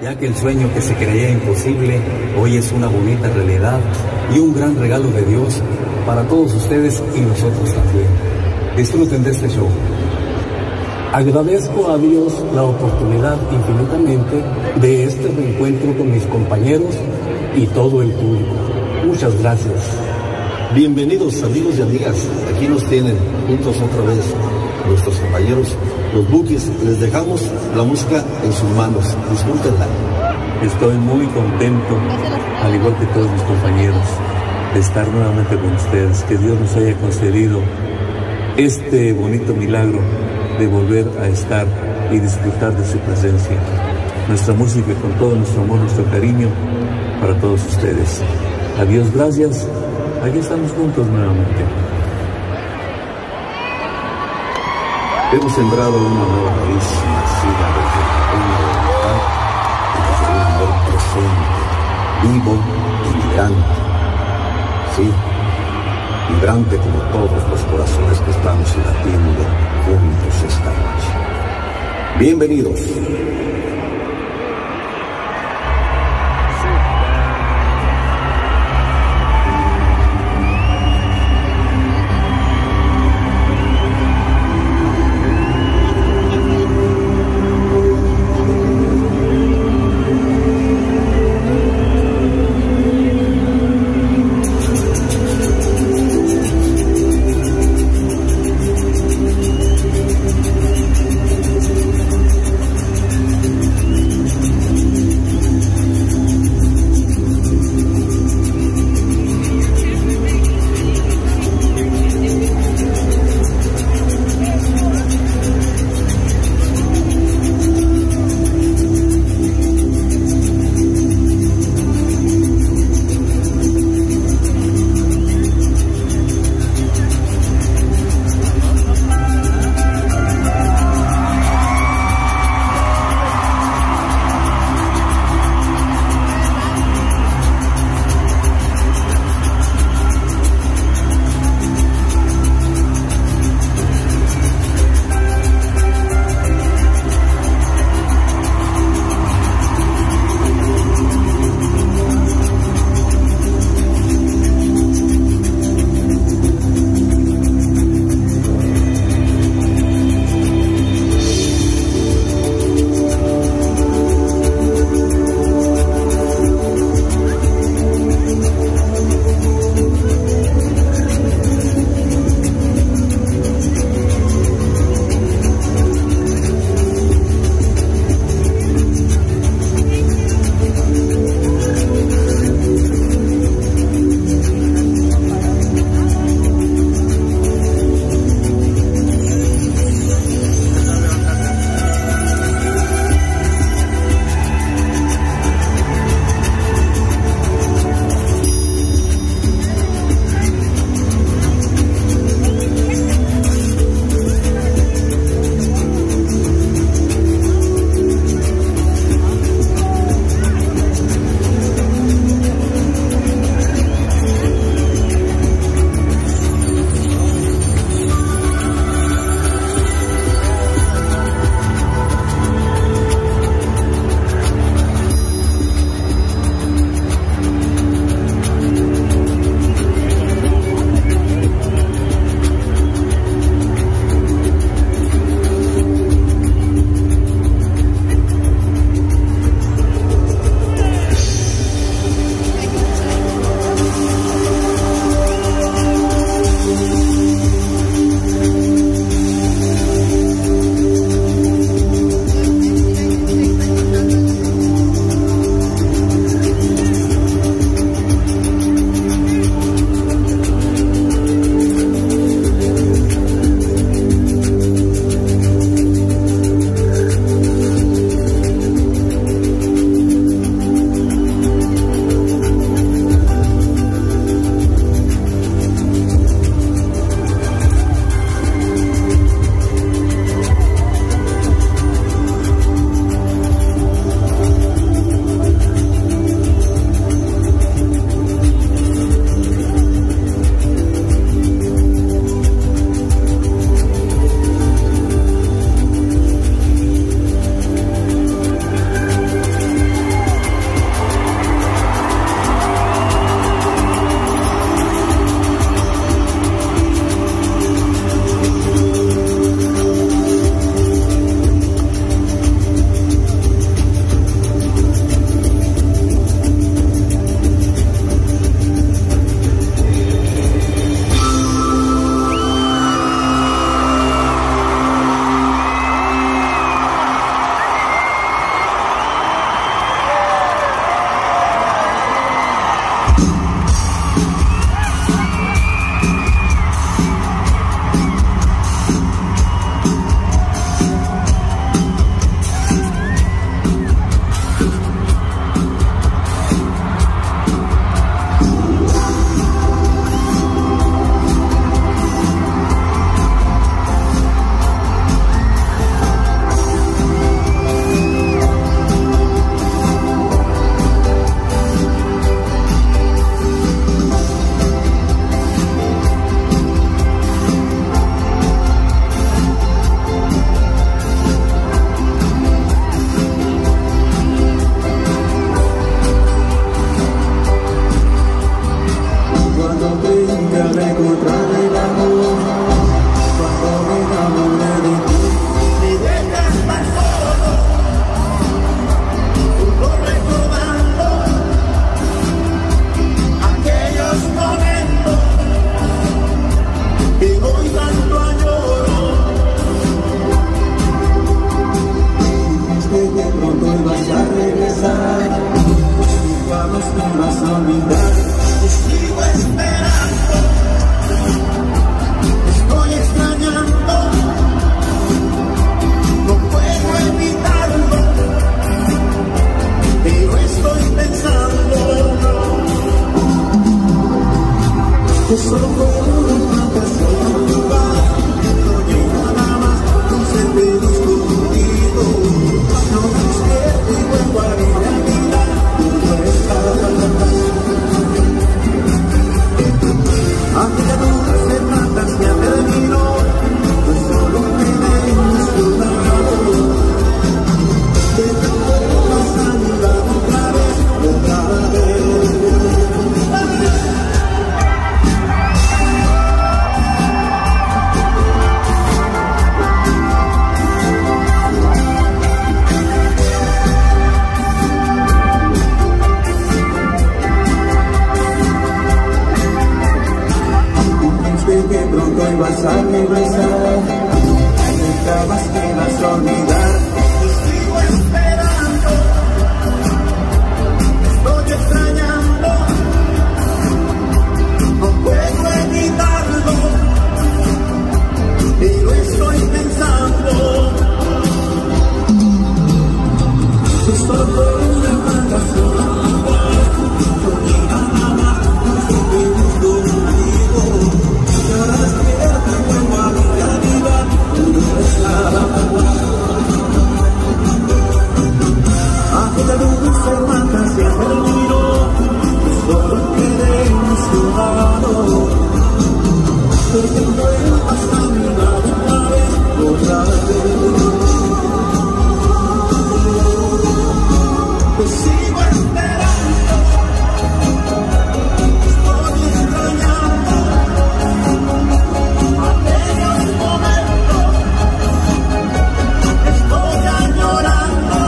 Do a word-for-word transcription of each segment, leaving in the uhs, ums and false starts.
ya que el sueño que se creía imposible hoy es una bonita realidad y un gran regalo de Dios para todos ustedes y nosotros también. Disfruten de este show. Agradezco a Dios la oportunidad infinitamente de este reencuentro con mis compañeros y todo el público. Muchas gracias. Bienvenidos amigos y amigas, aquí nos tienen juntos otra vez nuestros compañeros, los Bukis. Les dejamos la música en sus manos, disfrútenla. Estoy muy contento, al igual que todos mis compañeros, de estar nuevamente con ustedes, que Dios nos haya concedido este bonito milagro de volver a estar y disfrutar de su presencia. Nuestra música con todo nuestro amor, nuestro cariño para todos ustedes. Adiós, gracias. Aquí estamos juntos nuevamente. Hemos sembrado una nueva raíz nacida desde una voluntad y desde un amor presente, vivo y vibrante. Sí, vibrante como todos los corazones que estamos latiendo juntos esta noche. Bienvenidos. que solo fue una fantasía. No llega nada más con sentidos contigo. No me despierto y vuelvo a mi realidad. Aquella dulce fantasía terminó, pues solo quedé en su lado. Que te vuelvas a mi lado otra vez, otra vez. Que pronto ibas a regresar, pensabas que ibas a olvidar. Te sigo esperando, estoy extrañando, no puedo evitarlo, y lo estoy pensando. Que solo fue una fantasía. Aquella dulce fantasía terminó, solo quedé en su lado. Pero que vuelvas a mi lado otra vez, otra vez. Te sigo esperando, estoy extrañando aquellos momentos, estoy añorando.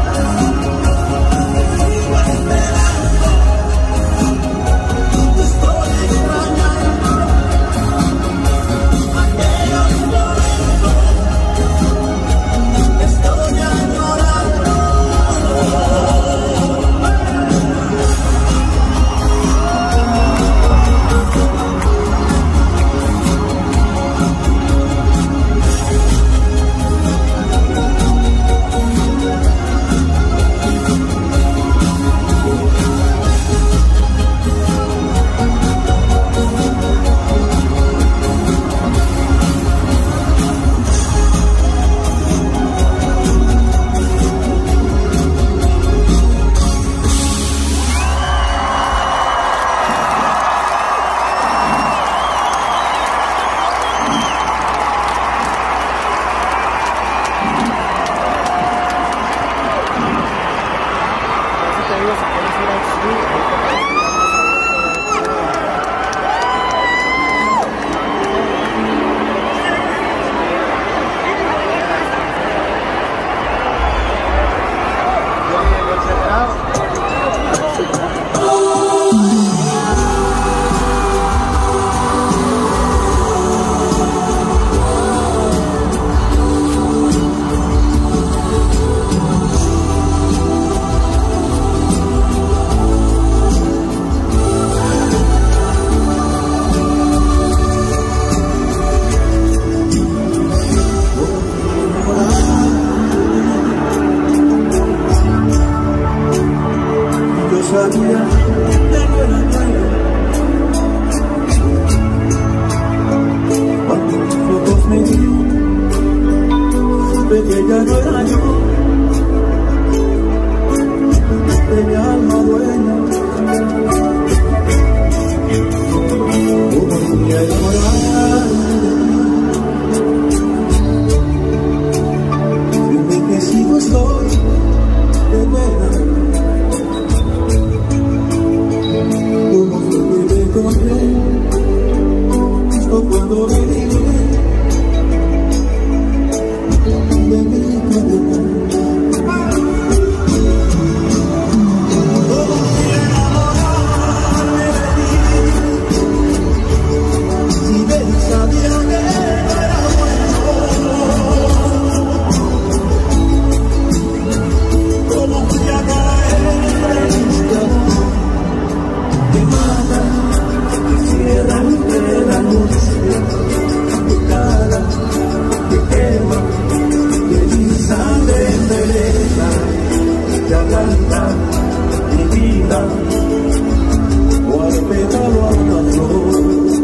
Sabía que no era bueno cuando mis ojos me vieron, supe que ya no era yo, de mi alma dueña. Como fui a enamorar, dime que sigo estoy de buena. Como fue que me encontré, justo cuando me libré de mi cadena. Como fui a enamorarme de ti, si bien sabía que no era bueno. Como fui a caer en este amor que mata, que cierra entre la noche, que cala, que quema, que mi sangre envenena, que ablanda mi vida, o al pétalo a una flor.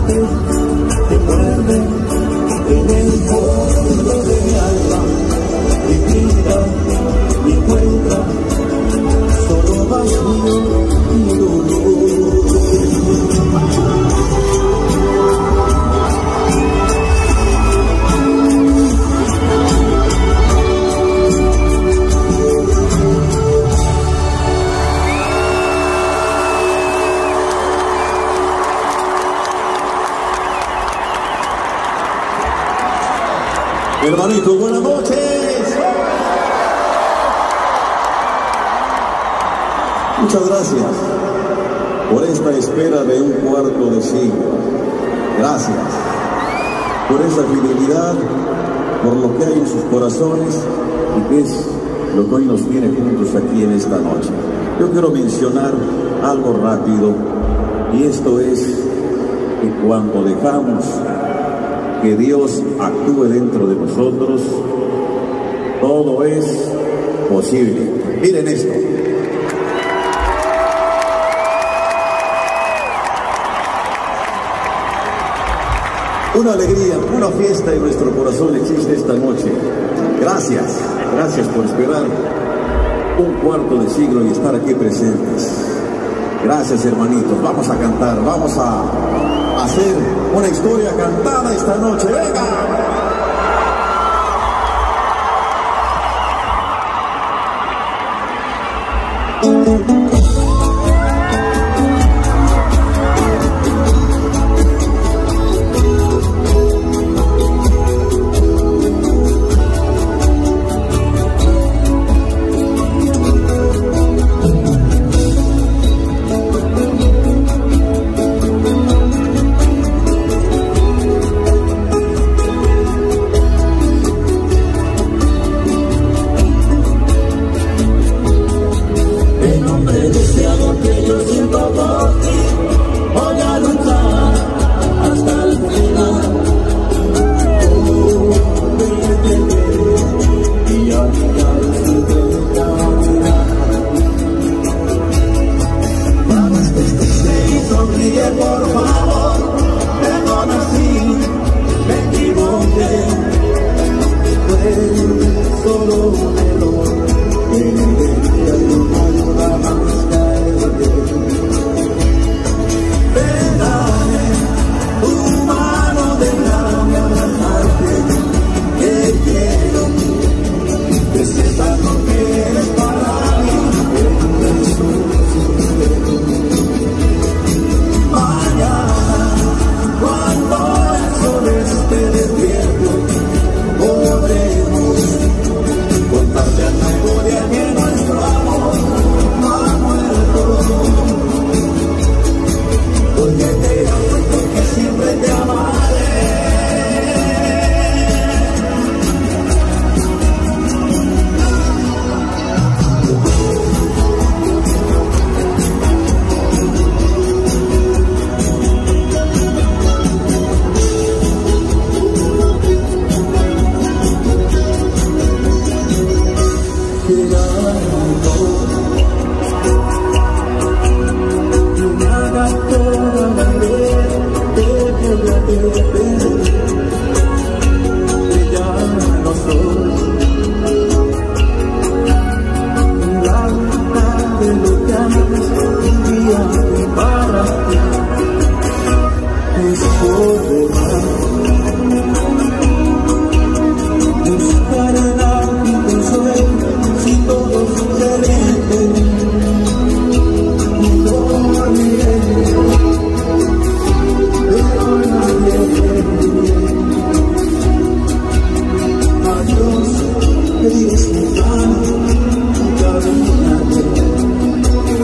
amarte, te muerde en el fondo de mi alma. Mi vida me encuentra solo vacío y dolor. Hermanito, buenas noches. Muchas gracias por esta espera de un cuarto de siglo. Gracias por esa fidelidad, por lo que hay en sus corazones y que es lo que hoy nos tiene juntos aquí en esta noche. Yo quiero mencionar algo rápido, y esto es que cuando dejamos que Dios actúe dentro de nosotros, todo es posible. Miren esto. Una alegría, una fiesta en nuestro corazón existe esta noche. Gracias, gracias por esperar un cuarto de siglo y estar aquí presentes. Gracias, hermanitos. Vamos a cantar, vamos a hacer una historia cantada esta noche. ¡Venga!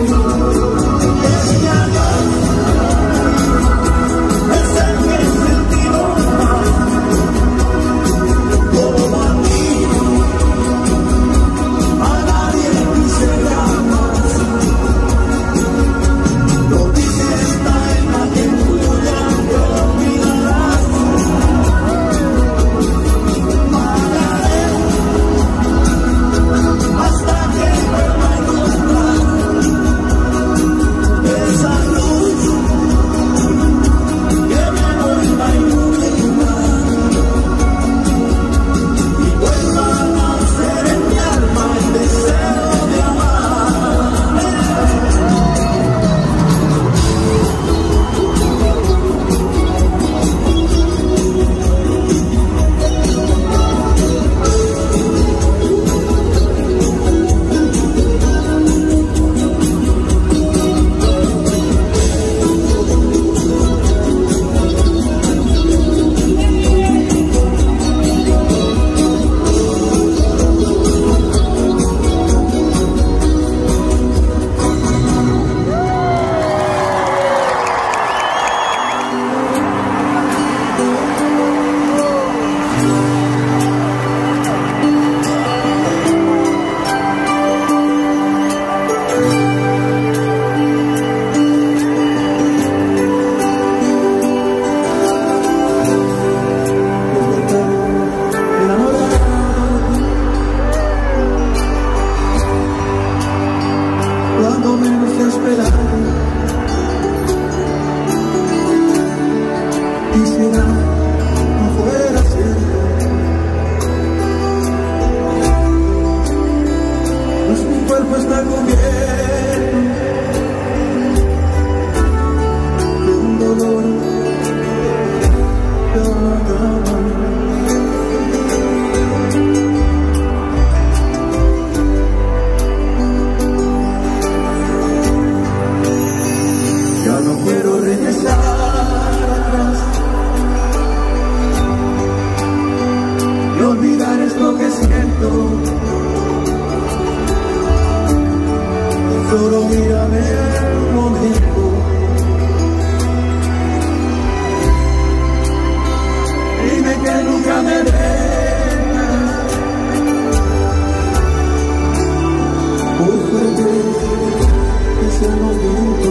Es el que Quisiera no fuera cierto, pues mi cuerpo está cubierto de un dolor que ahora acaba. Ya no quiero regresar atrás y olvidar esto que siento. Solo mírame un momento, dime que nunca me dejas, por fuerte que sea momento.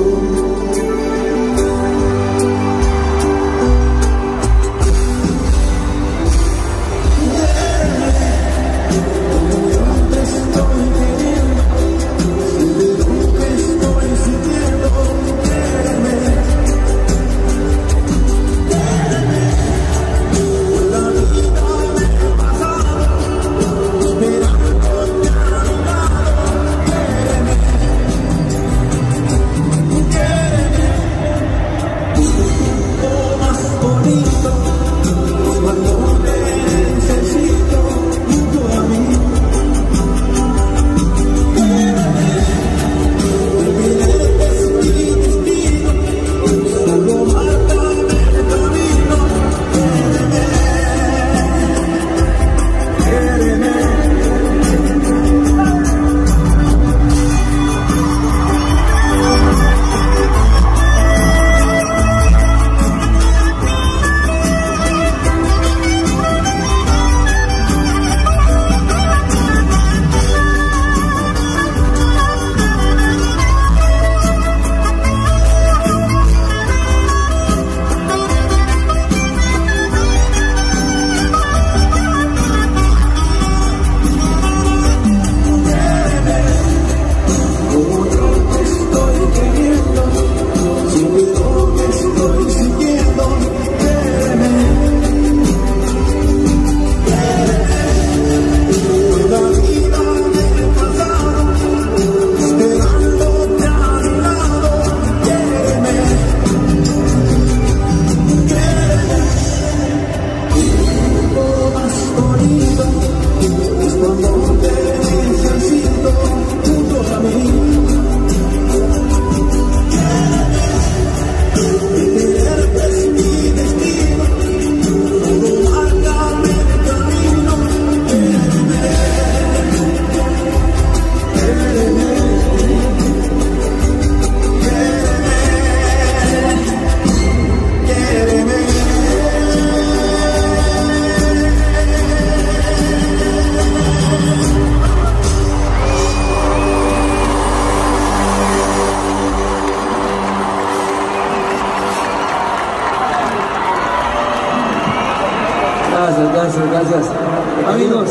Gracias, gracias, gracias. Amigos,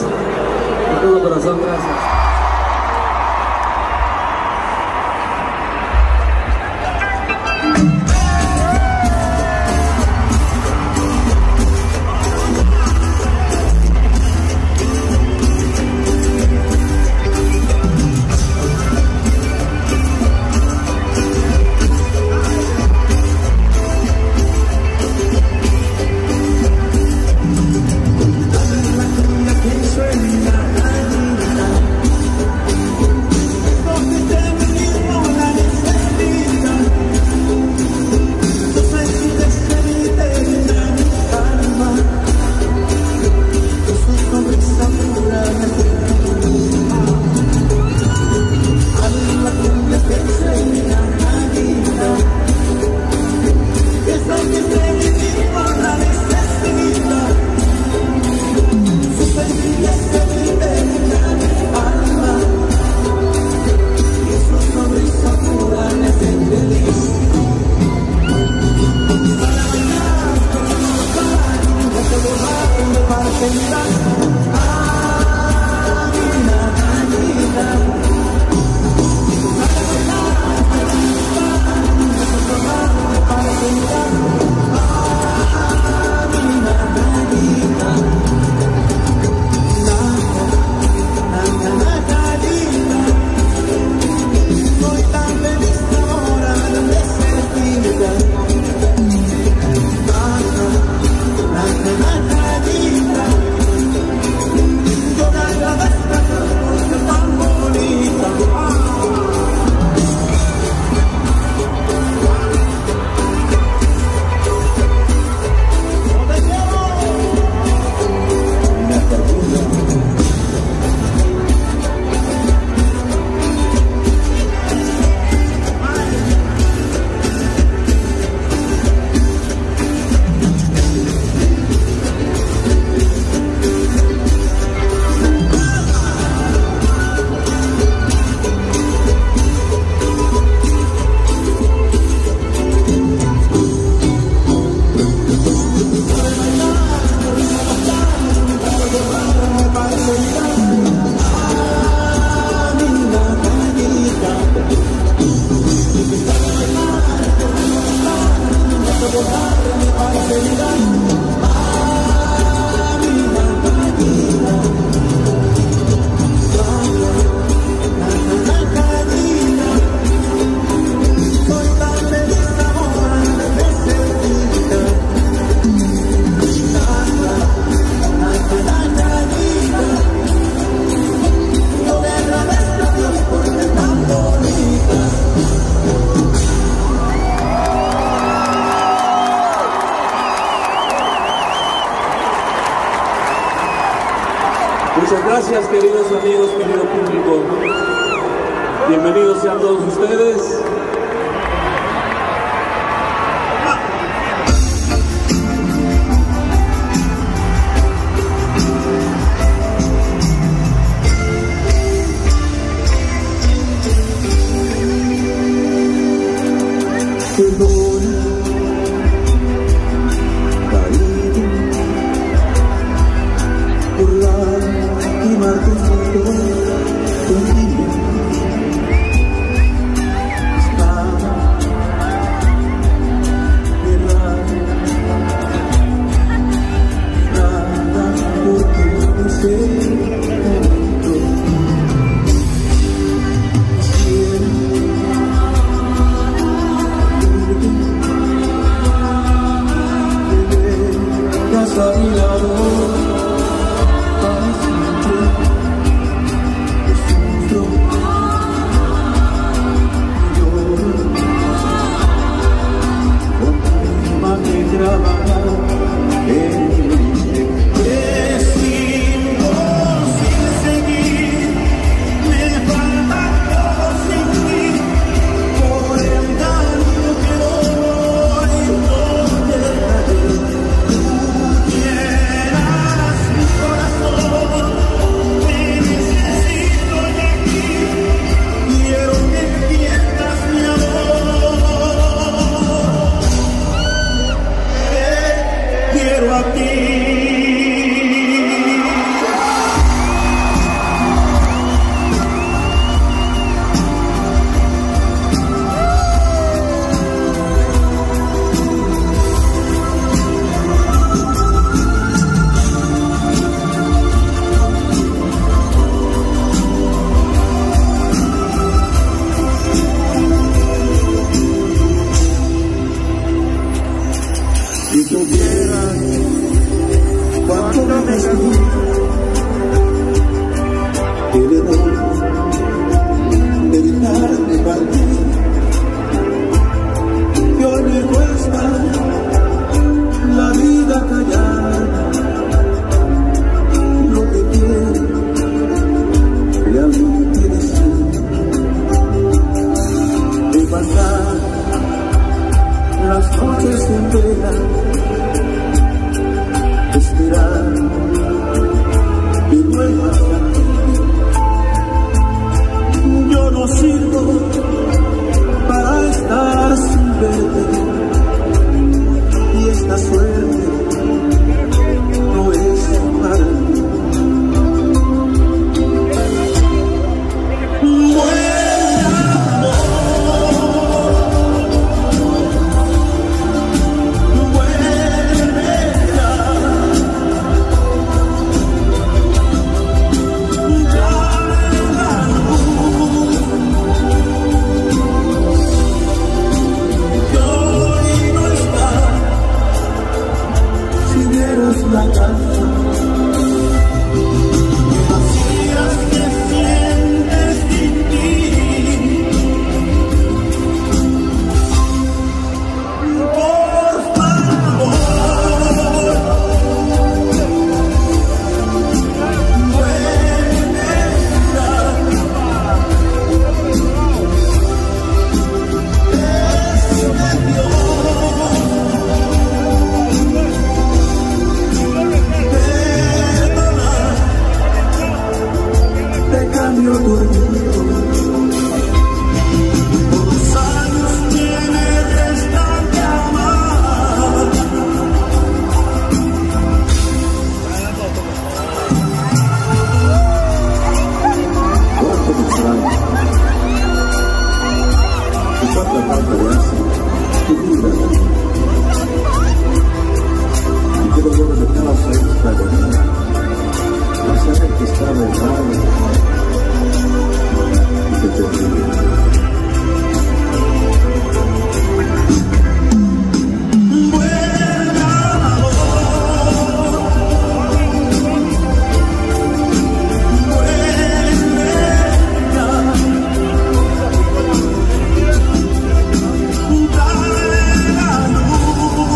de todo corazón, gracias. Que suena, Muchas gracias, queridos amigos, querido público. Bienvenidos sean todos ustedes.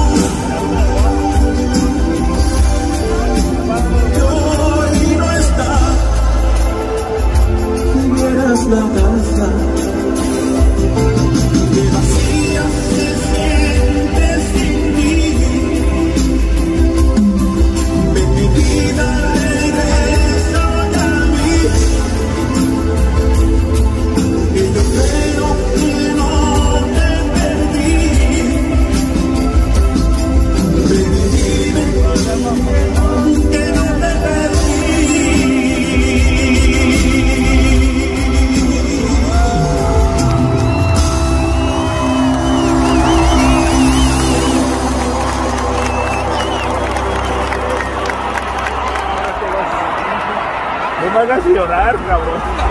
Hoy no está me hagas llorar, cabrón.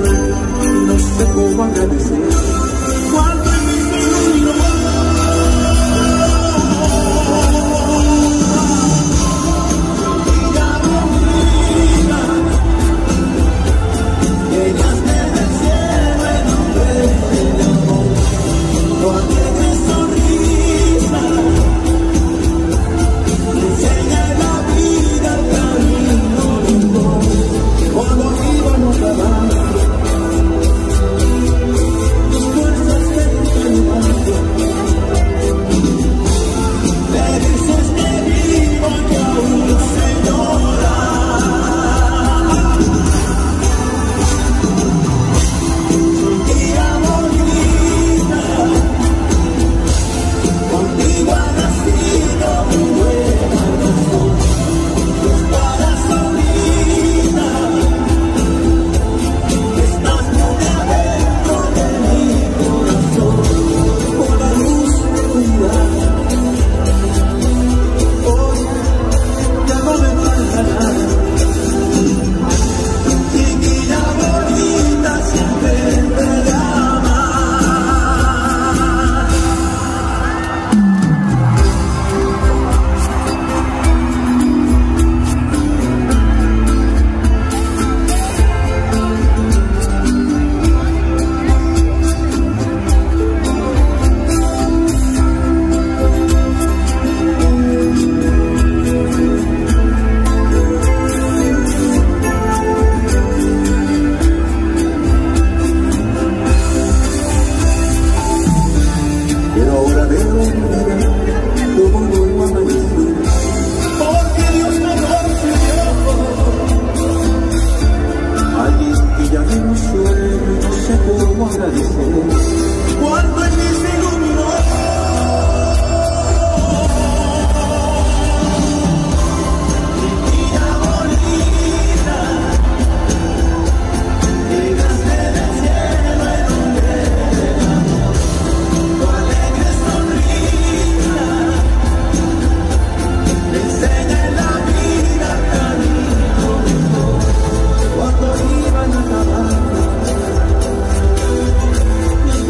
no sé cómo agradecer. Cuando en mí se iluminó vida bonita, llenaste del cielo en nombre del amor, tu alegre sonrisa me enseña la vida, el camino lindo. Cuando íbamos a dar tus fuerzas se enfermaron, me dices que vivo y aún sé llorar. Vida bonita, contigo ha nacido mi buena razón, tus corazonita, estás muy adentro de mi corazón, con la luz de tu mirada. Hoy ya no me falta nada, chiquilla bonita, siempre te llama. Pero ahora veo mi vida como nuevo amanecer, porque Dios me concedió alguien que ya no suele, no sé cómo agradecer. Cuando en mí se iluminó vida bonita, llegaste del cielo en nombre del amor, tu alegre sonrisa me enseña en la vida el camino lindo. Cuando iban a acabar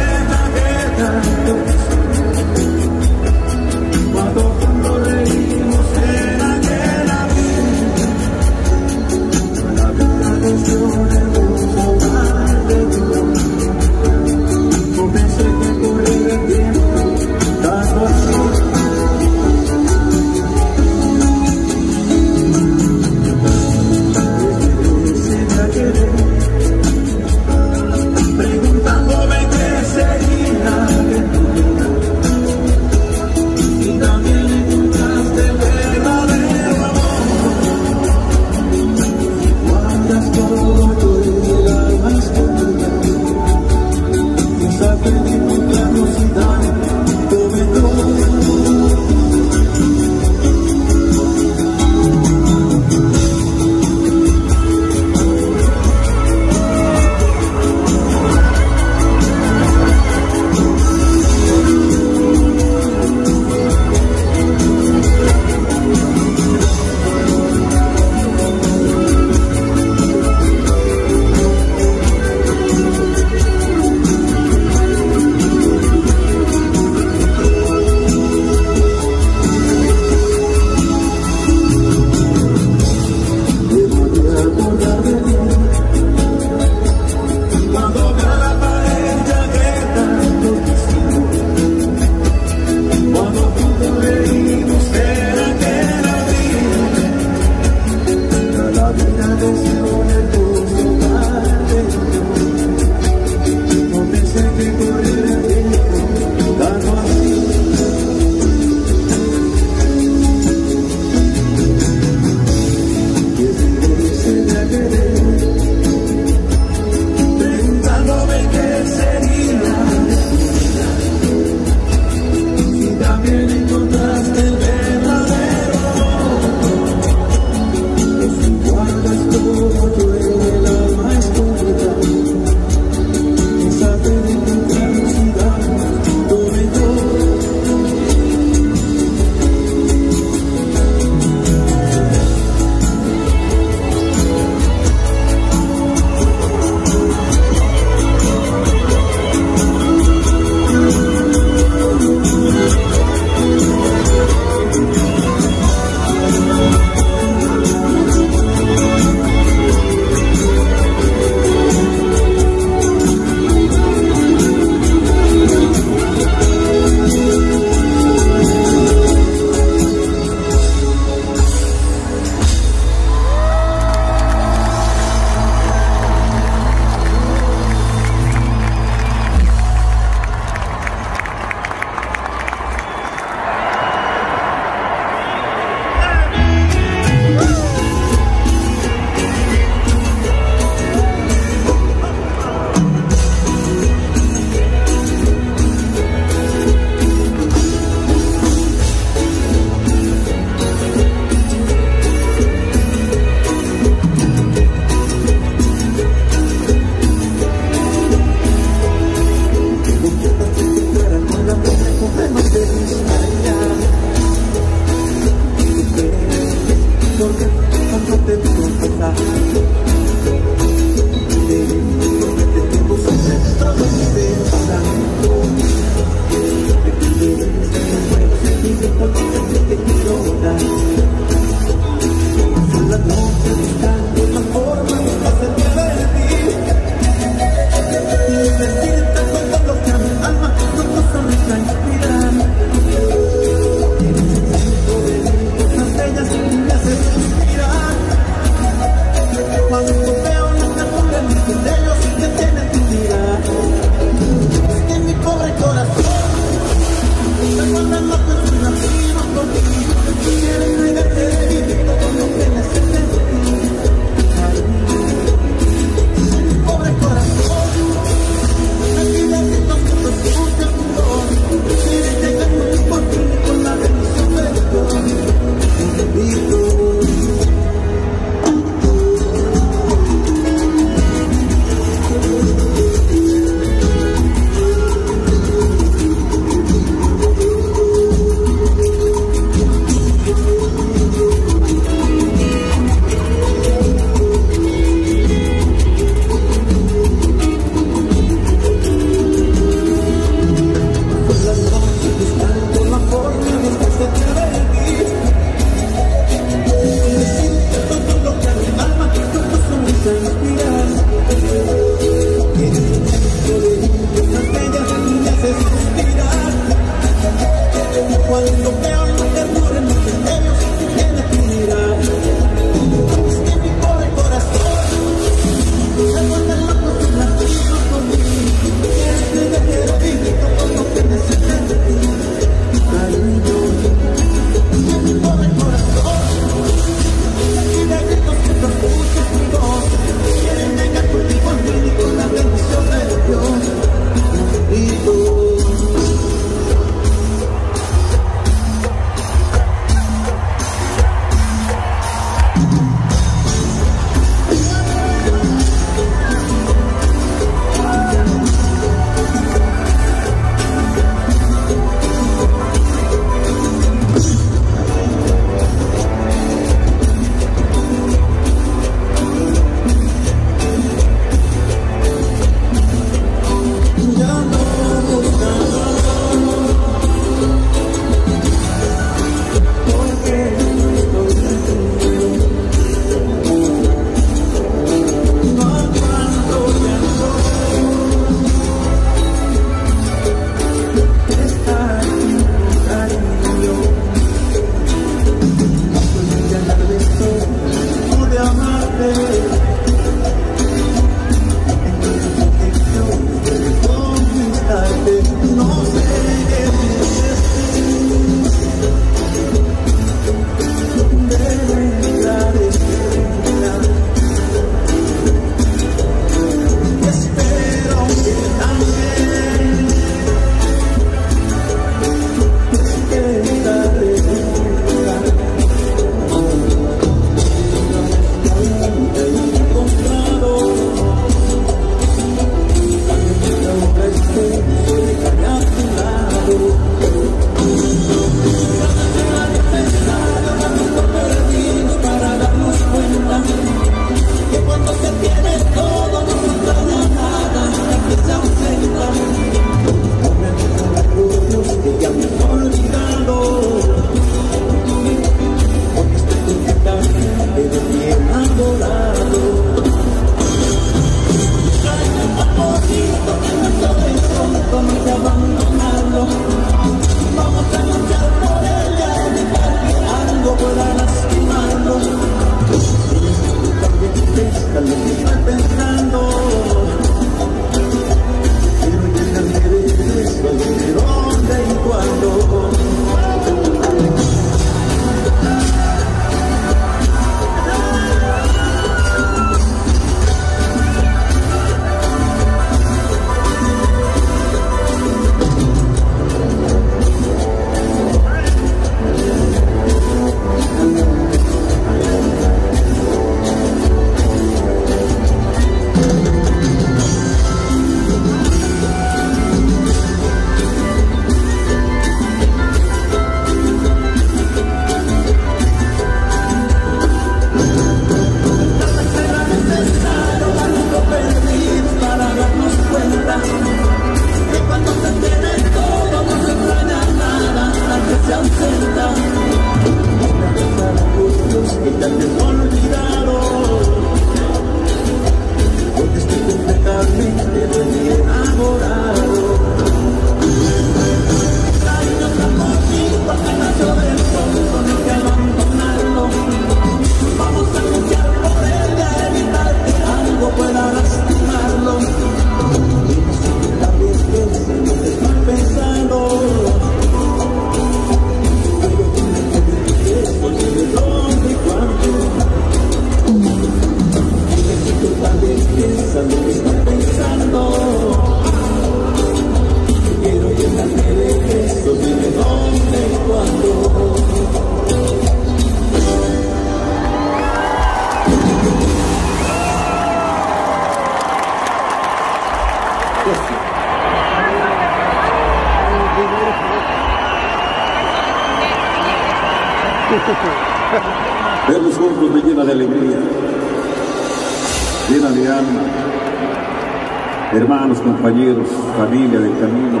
Verlos juntos me llena de alegría, llena de alma. Hermanos, compañeros, familia del camino.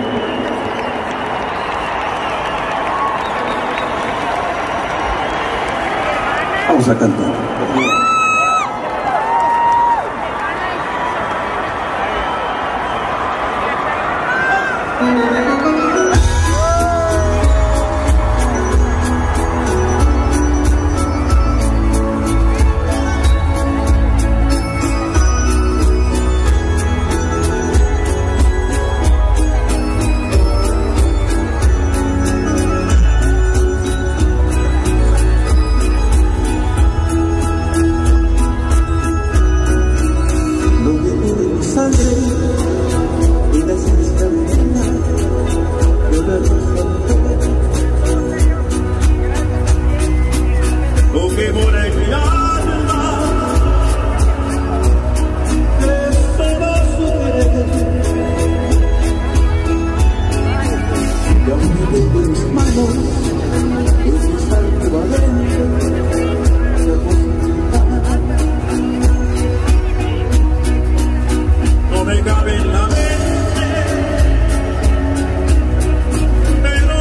Vamos a cantar. No me cabe en la mente, pero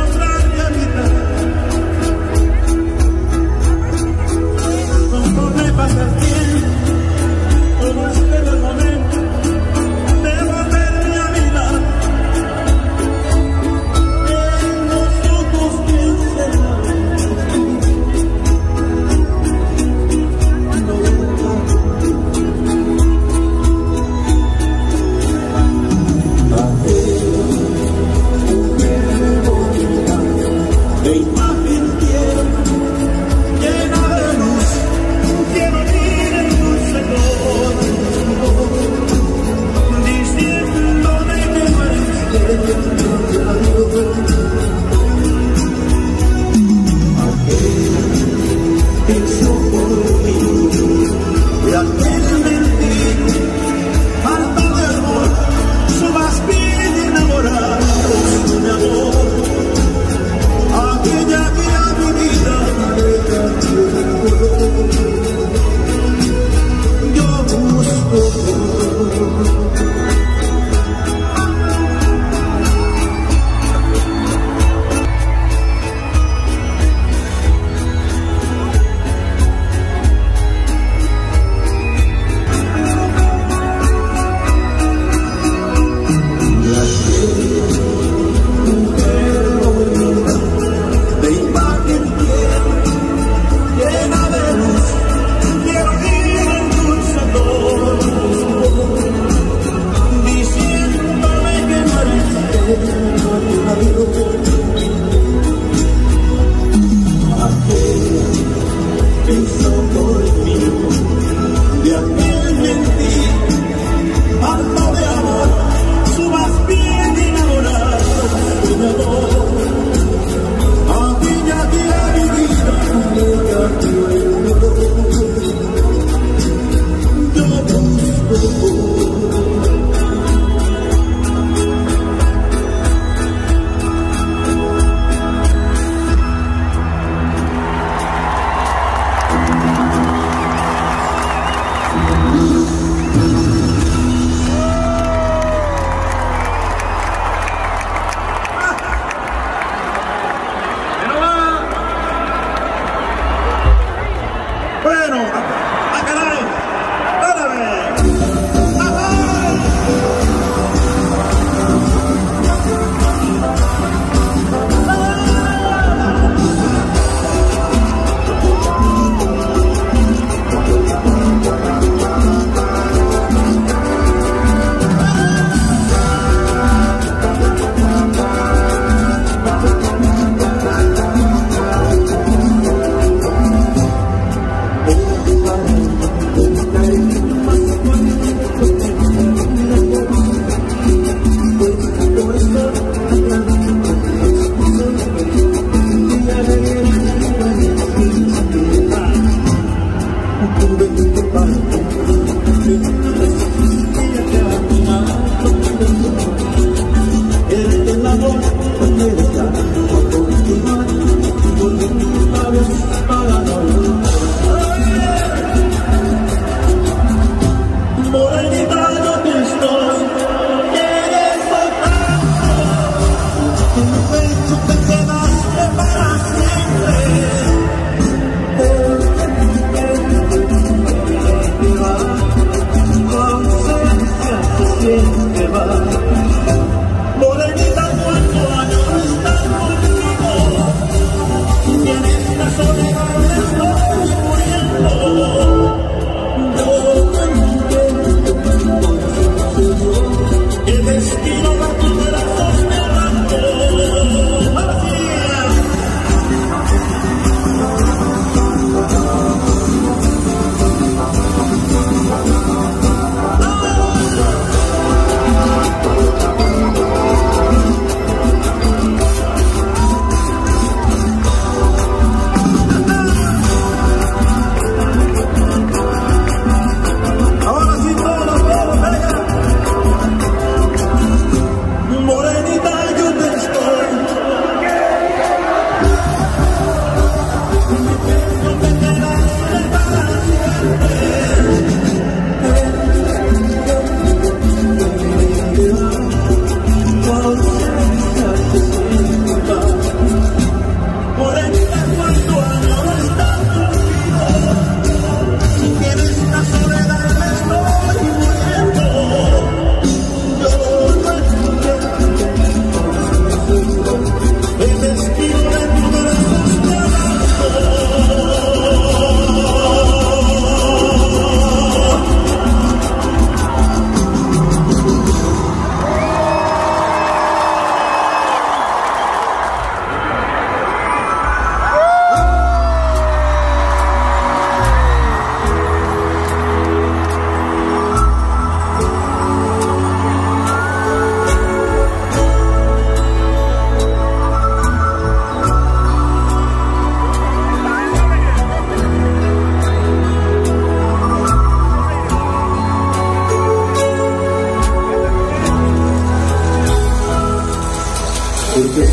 Porque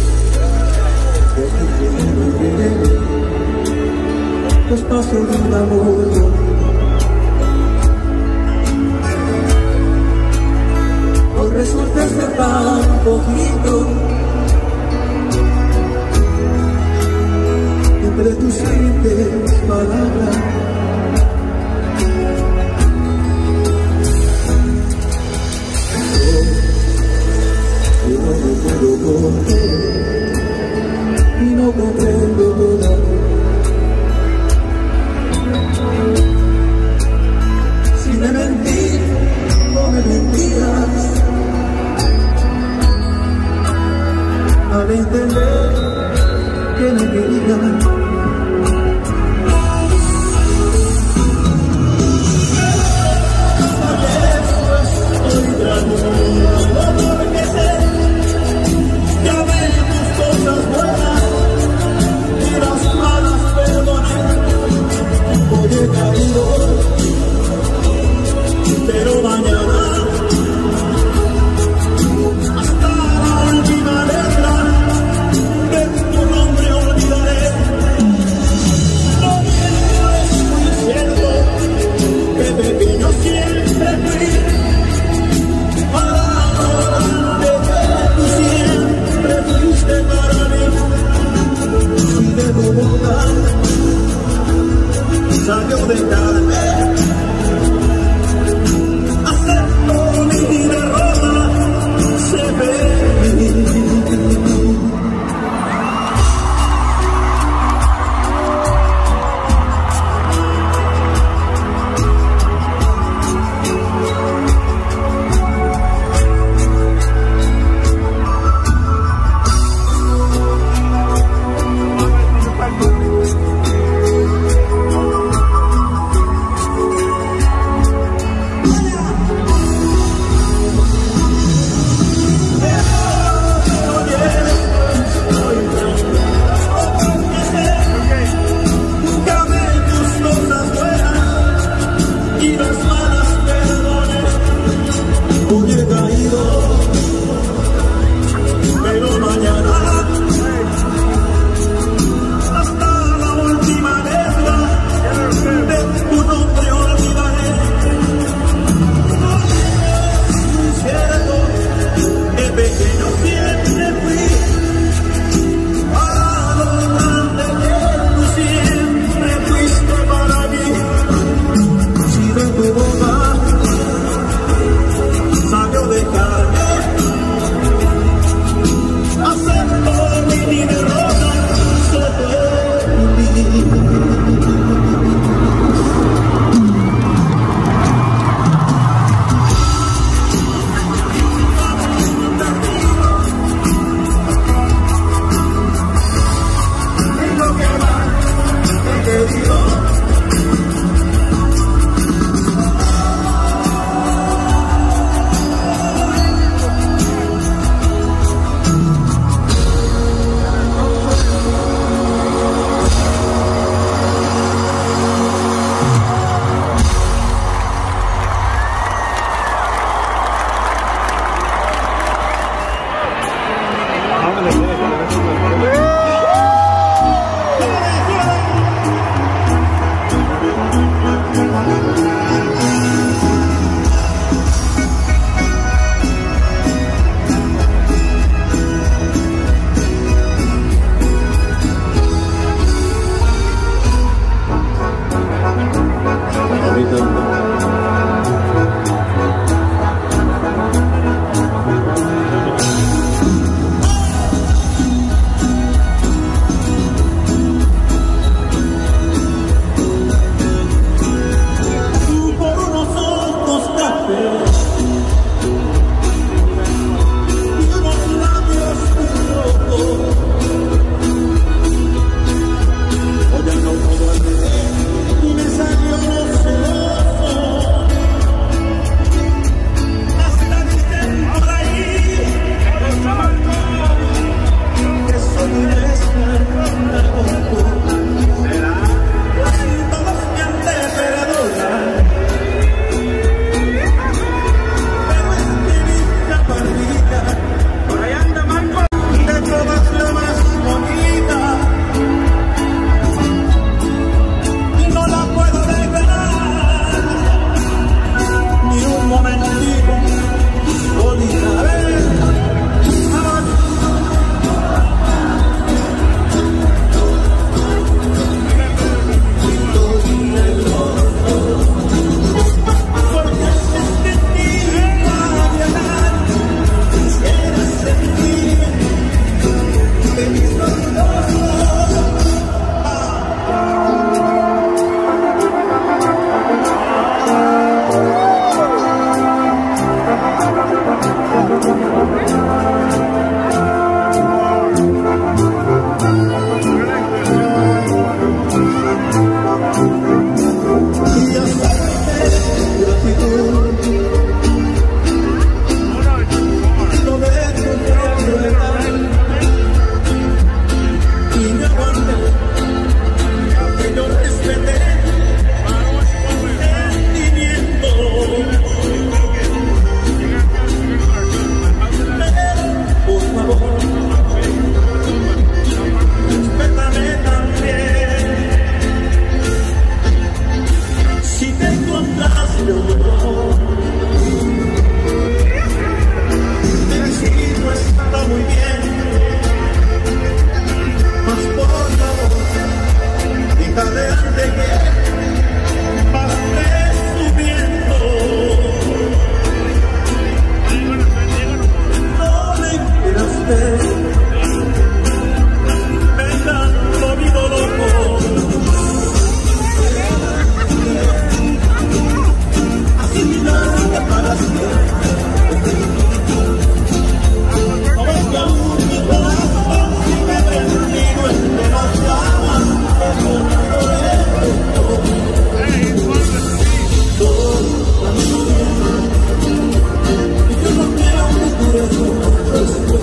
los pasos de un amor hoy resulta ser tan poquito entre tus simples palabras. Yo no puedo comprender y no comprendo toda. Si me mentí, no me mentías al entender que me querías. Pero mañana hasta la última letra de tu nombre olvidaré.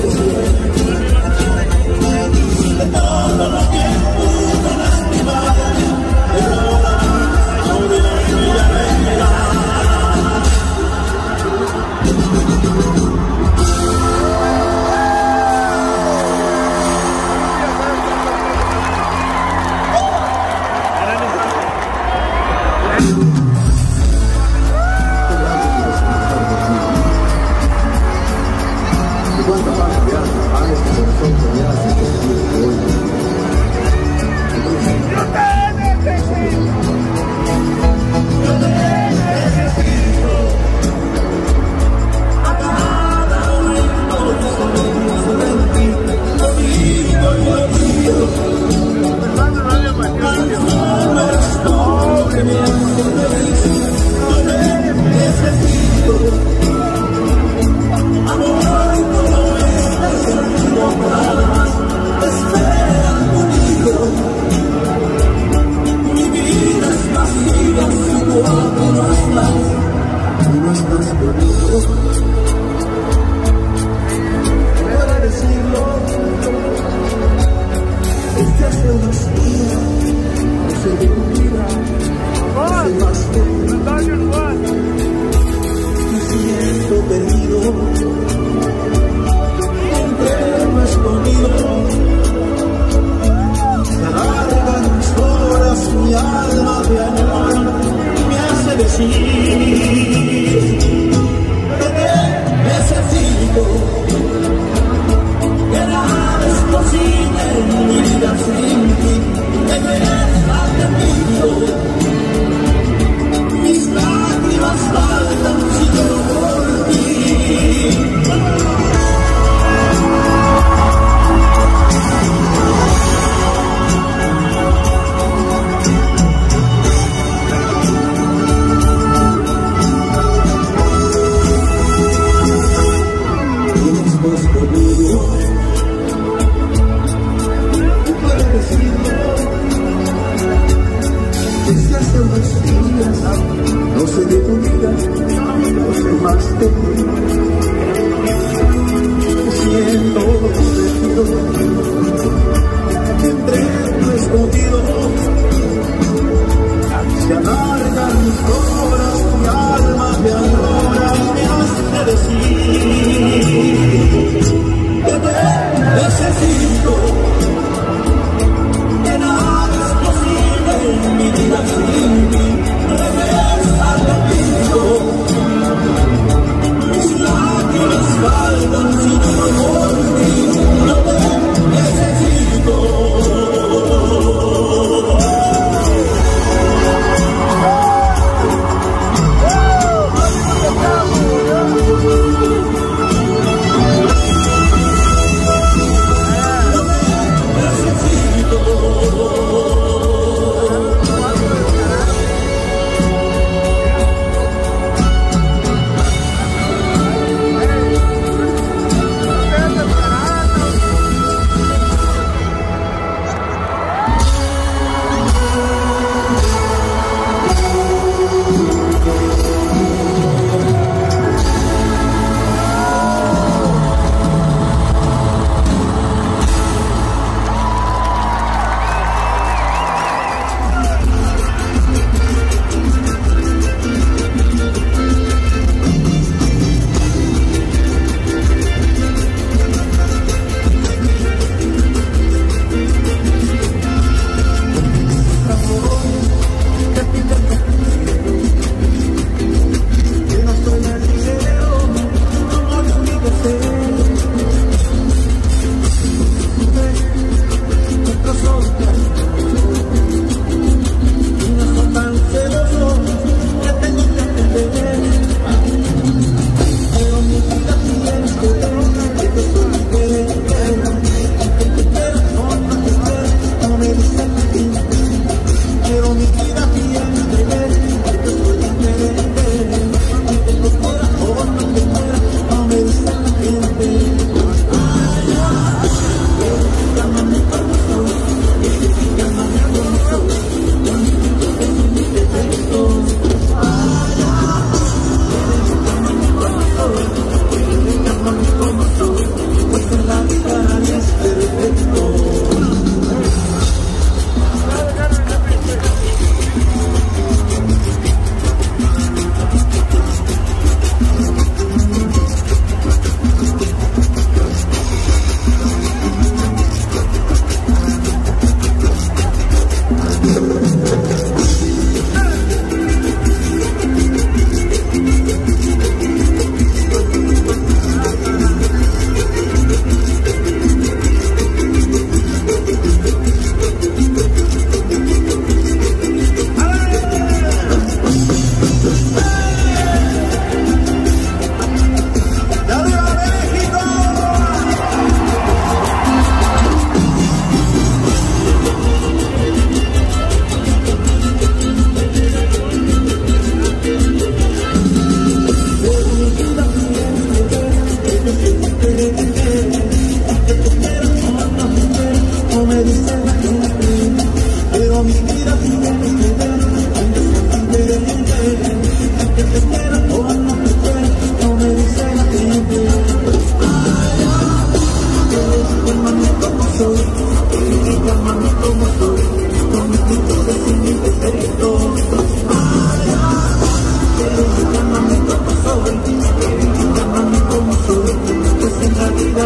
Mis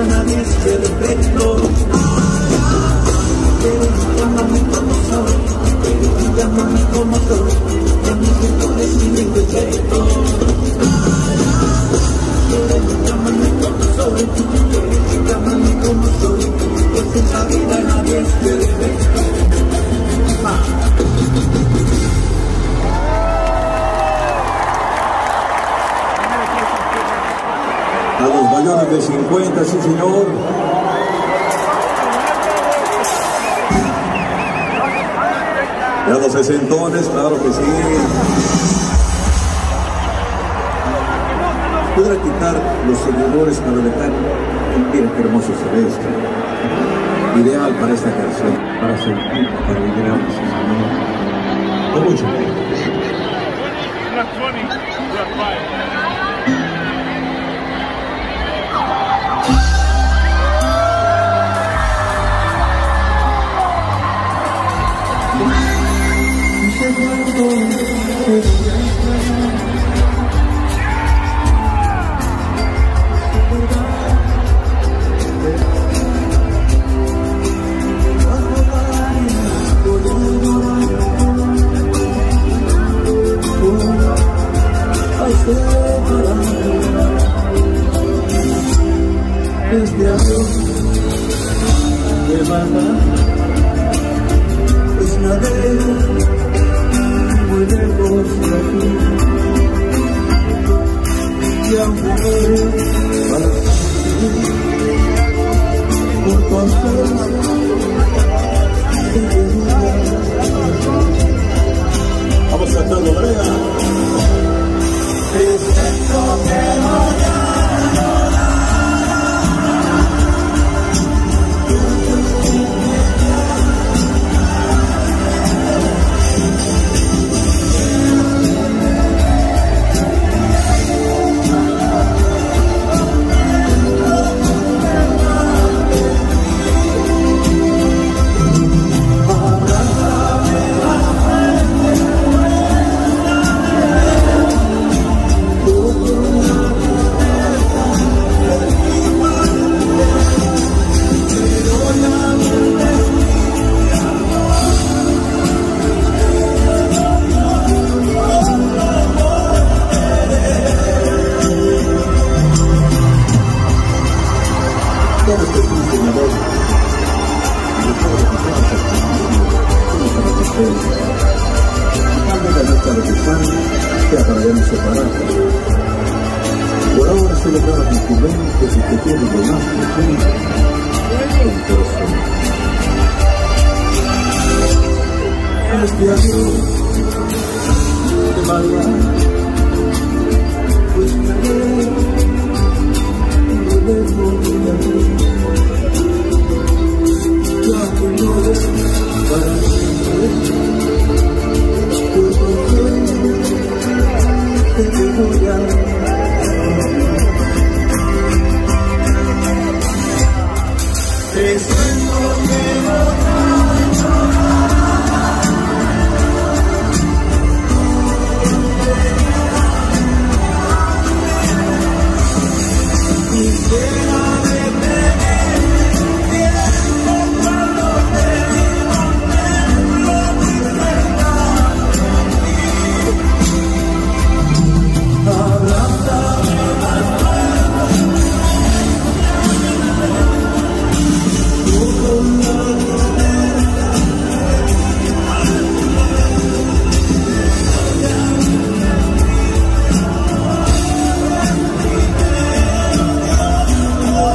nadie es perfecto. Pero llámame como soy, pero llámame como soy, llámame con es mi defecto. Pero llámame como soy, pero llámame como soy, pues en la vida nadie es perfecto. A los mayores de cincuenta, sí señor. Y a los sesentones, claro que sí. Podrá quitar los seguidores para dejar. Mira qué hermoso se ve esto. Ideal para esta canción, para sentir, para vivir a sí señor. Con mucho. Este amor de manda es navego muy lejos de aquí, y aunque muere para siempre por tu ausencia te Vamos cantando, Brea. te siento que voy a por ahora celebraba con tu mente y te tienes lo más profundo del corazón. este adiós de maldad, pues me veo muy lejos de aquí, ya que no es para siempre. Te voy a te siento que voy a llorar, quisiera detener tiempo cuando te contemplo mi verdad. Abrázame más fuerte, tú con la tristeza.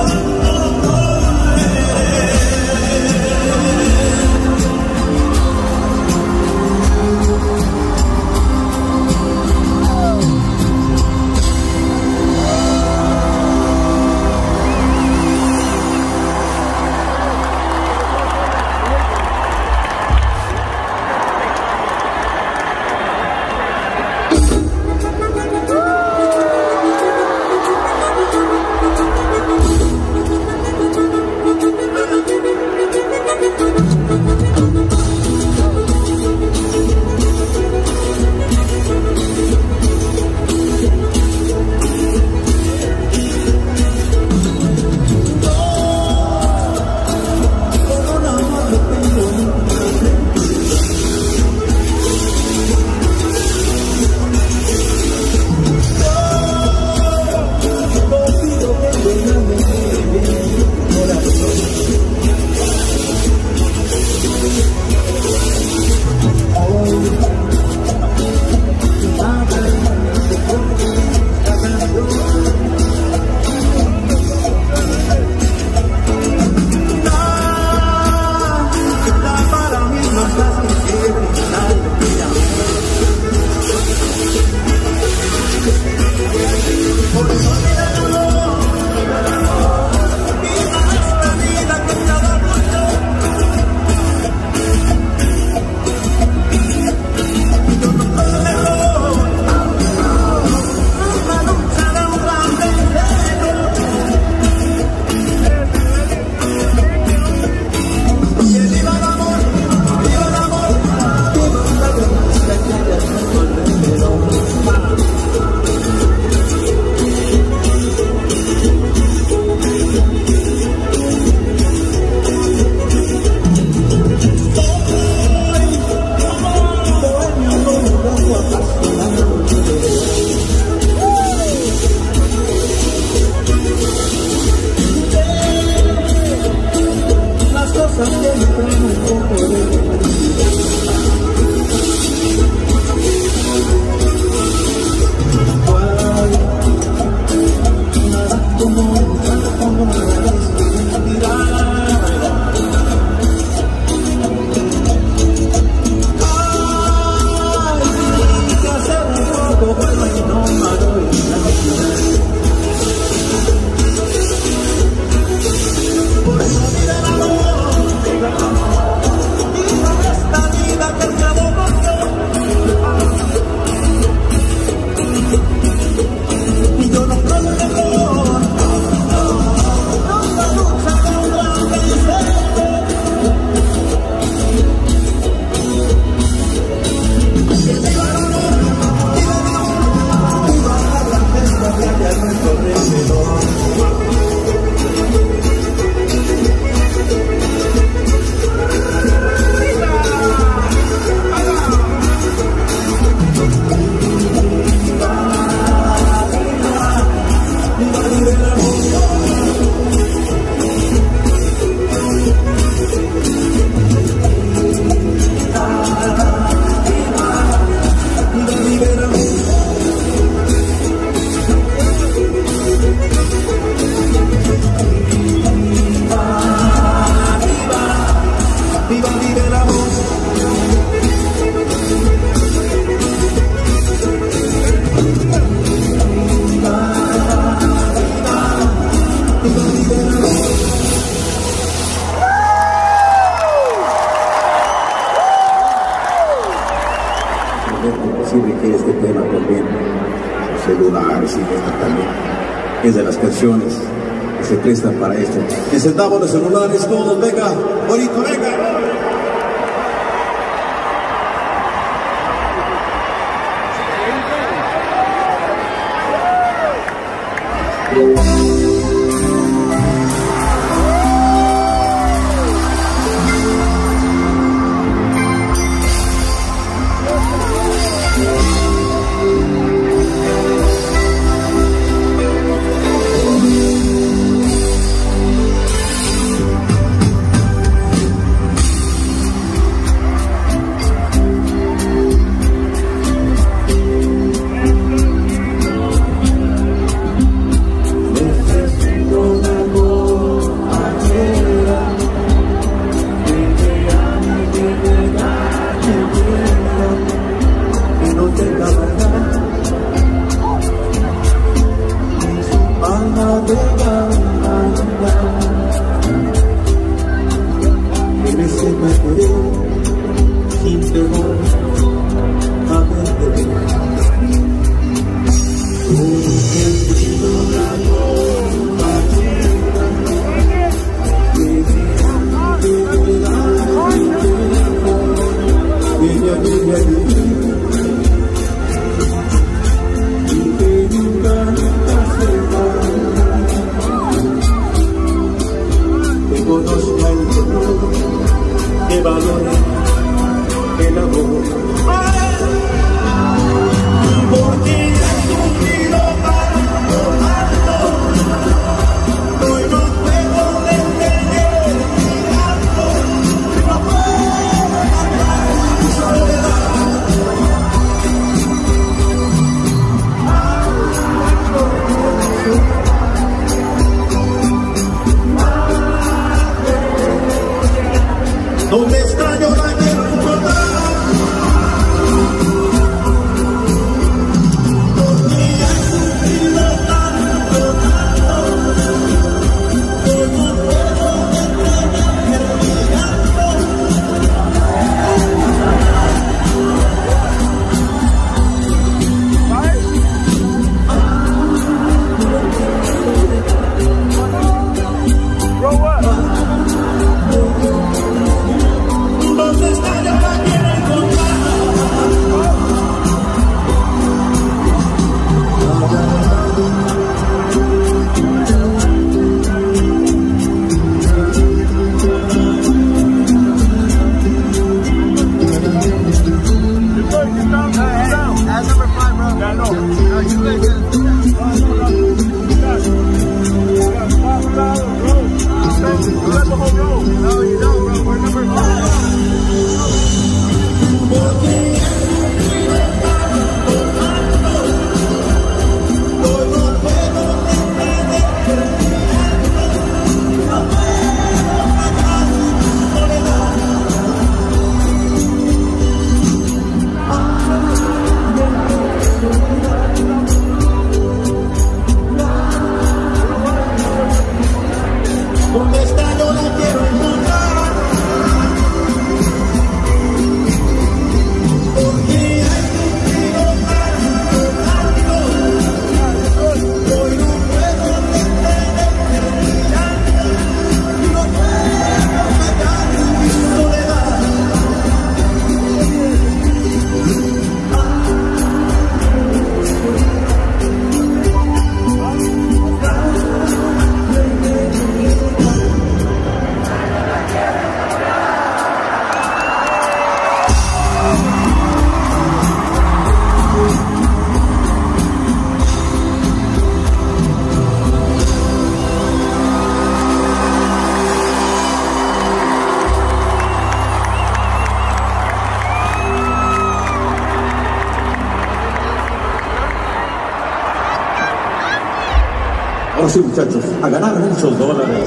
Posible que este tema también, celular, sí, también, es de las canciones que se prestan para esto. Encendamos los celulares todos, venga, bonito, venga. Donde extraño la quiero encontrar. Porque ya he sufrido tanto, tanto. Hoy no puedo detener mi llanto. Grow up. ¿Dónde está? Yo la quiero encontrar. That's number five, bro. Yeah, no. No, you make it. You got the whole row. No, you don't, bro. We're number five. ¿Dónde está? Yo la quiero encontrar. Porque he sufrido tanto, tanto. Hoy no puedo detener mi llanto. No puedo callar mi soledad. Ahora sí, muchachos, a ganar muchos dólares.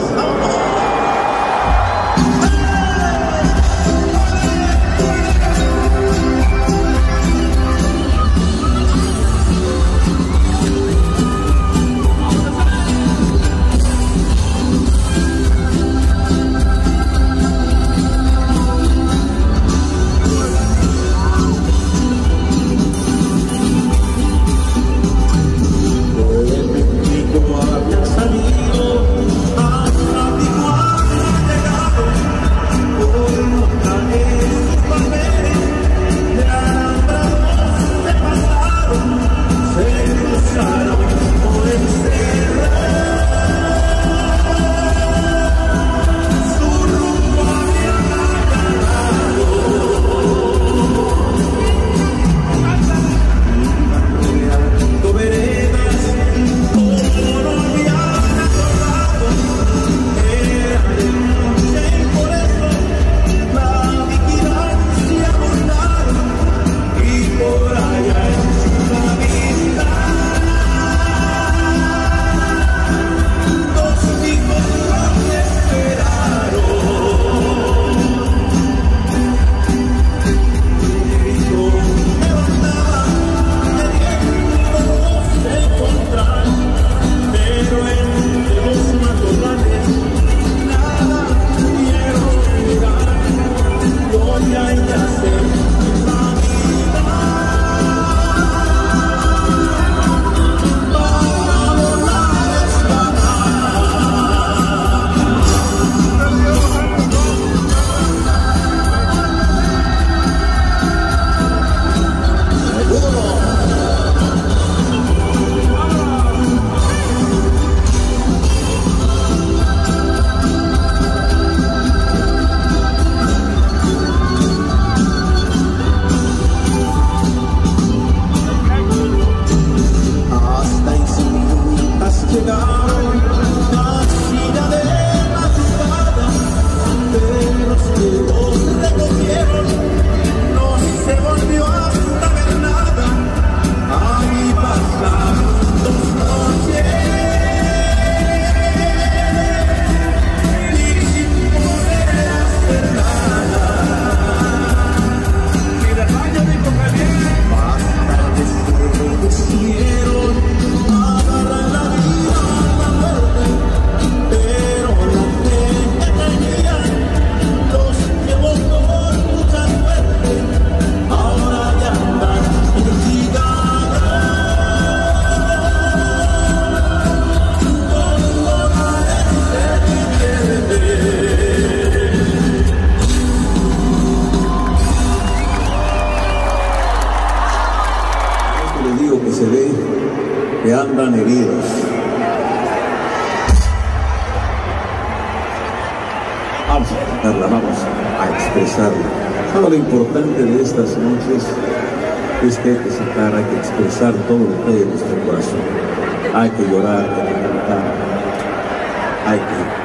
Vamos a cantarla, vamos a expresarla. Todo lo importante de estas noches es que hay que sacar, hay que expresar todo lo que hay en nuestro corazón. Hay que llorar, hay que cantar, hay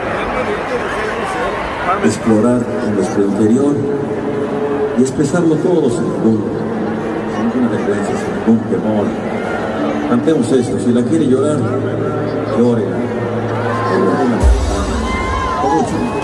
que explorar en nuestro interior y expresarlo todo sin ningún, sin ninguna vergüenza, sin ningún temor. Cantemos esto, si la quiere llorar, llore. Con mucho amor.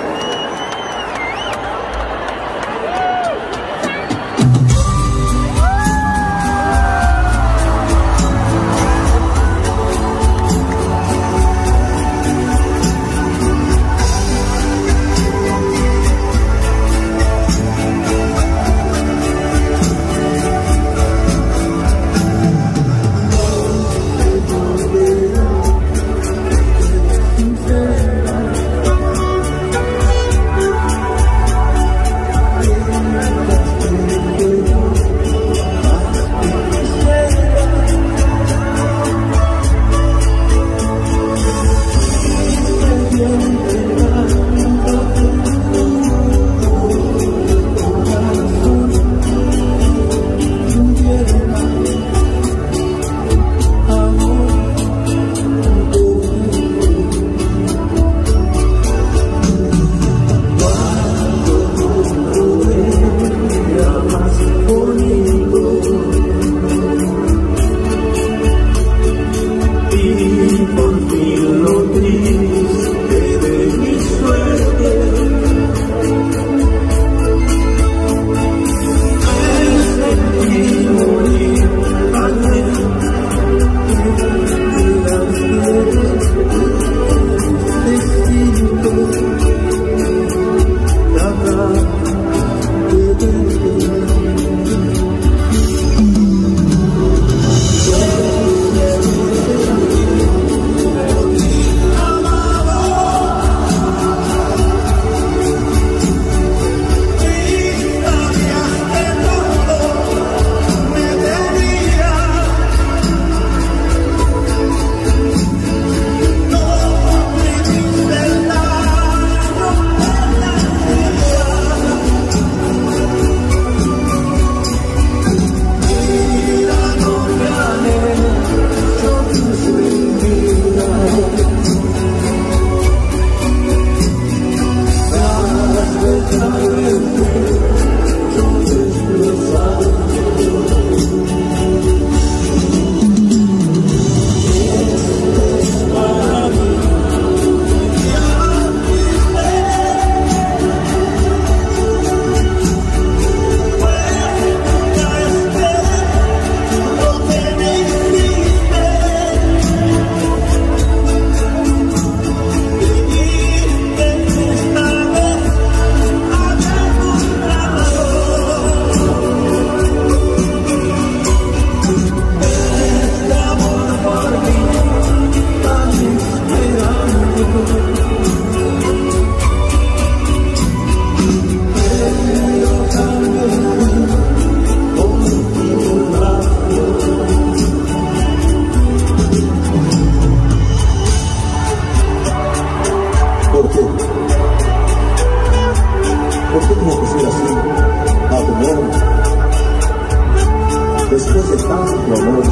Después de tanto amor,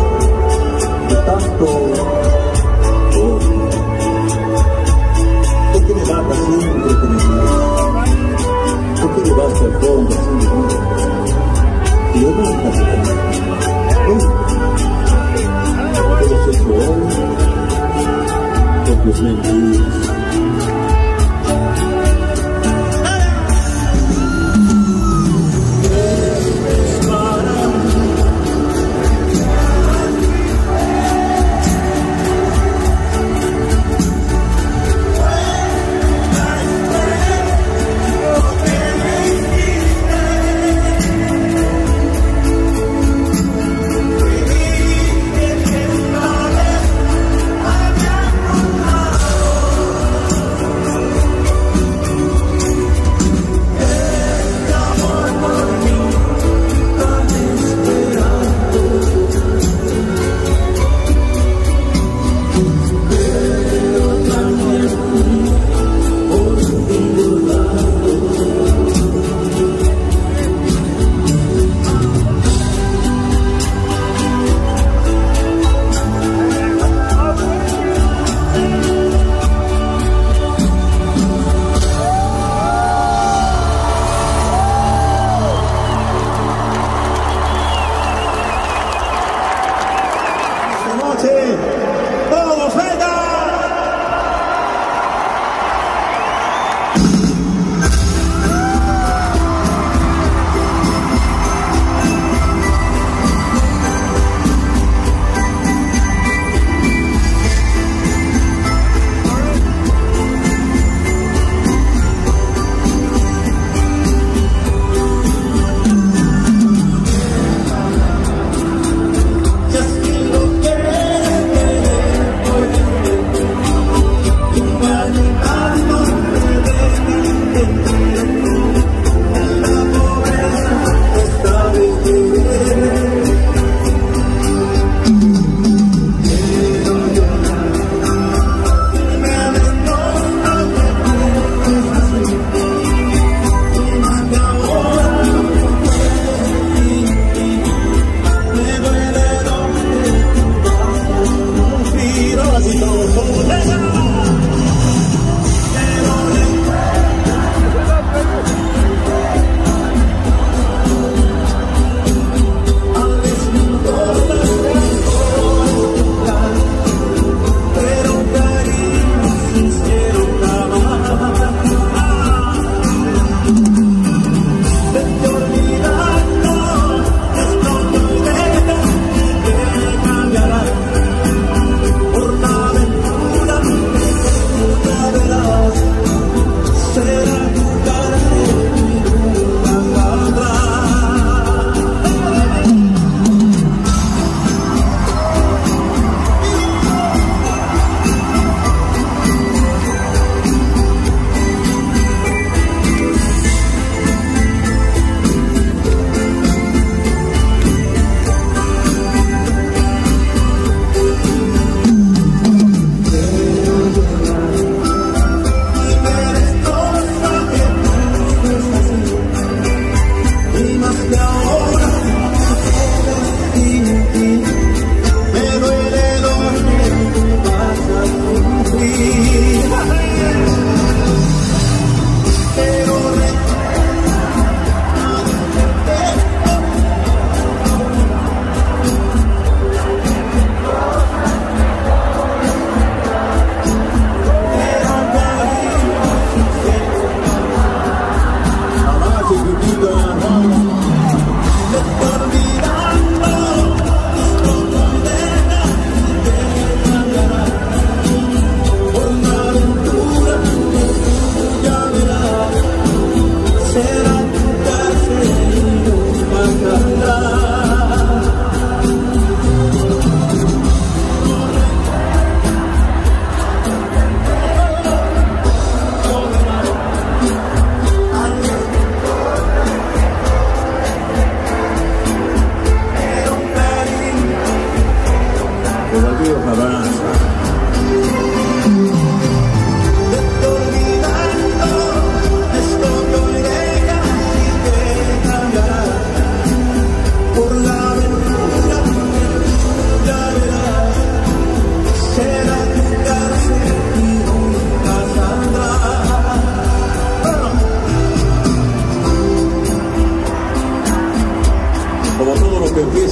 de tanto odio, ¿por qué me matas siempre que me miras? ¿Por qué me vas por fondo sin ningún? Y yo nunca te amé, nunca. Porque los he hecho hoy, por tus mentiras.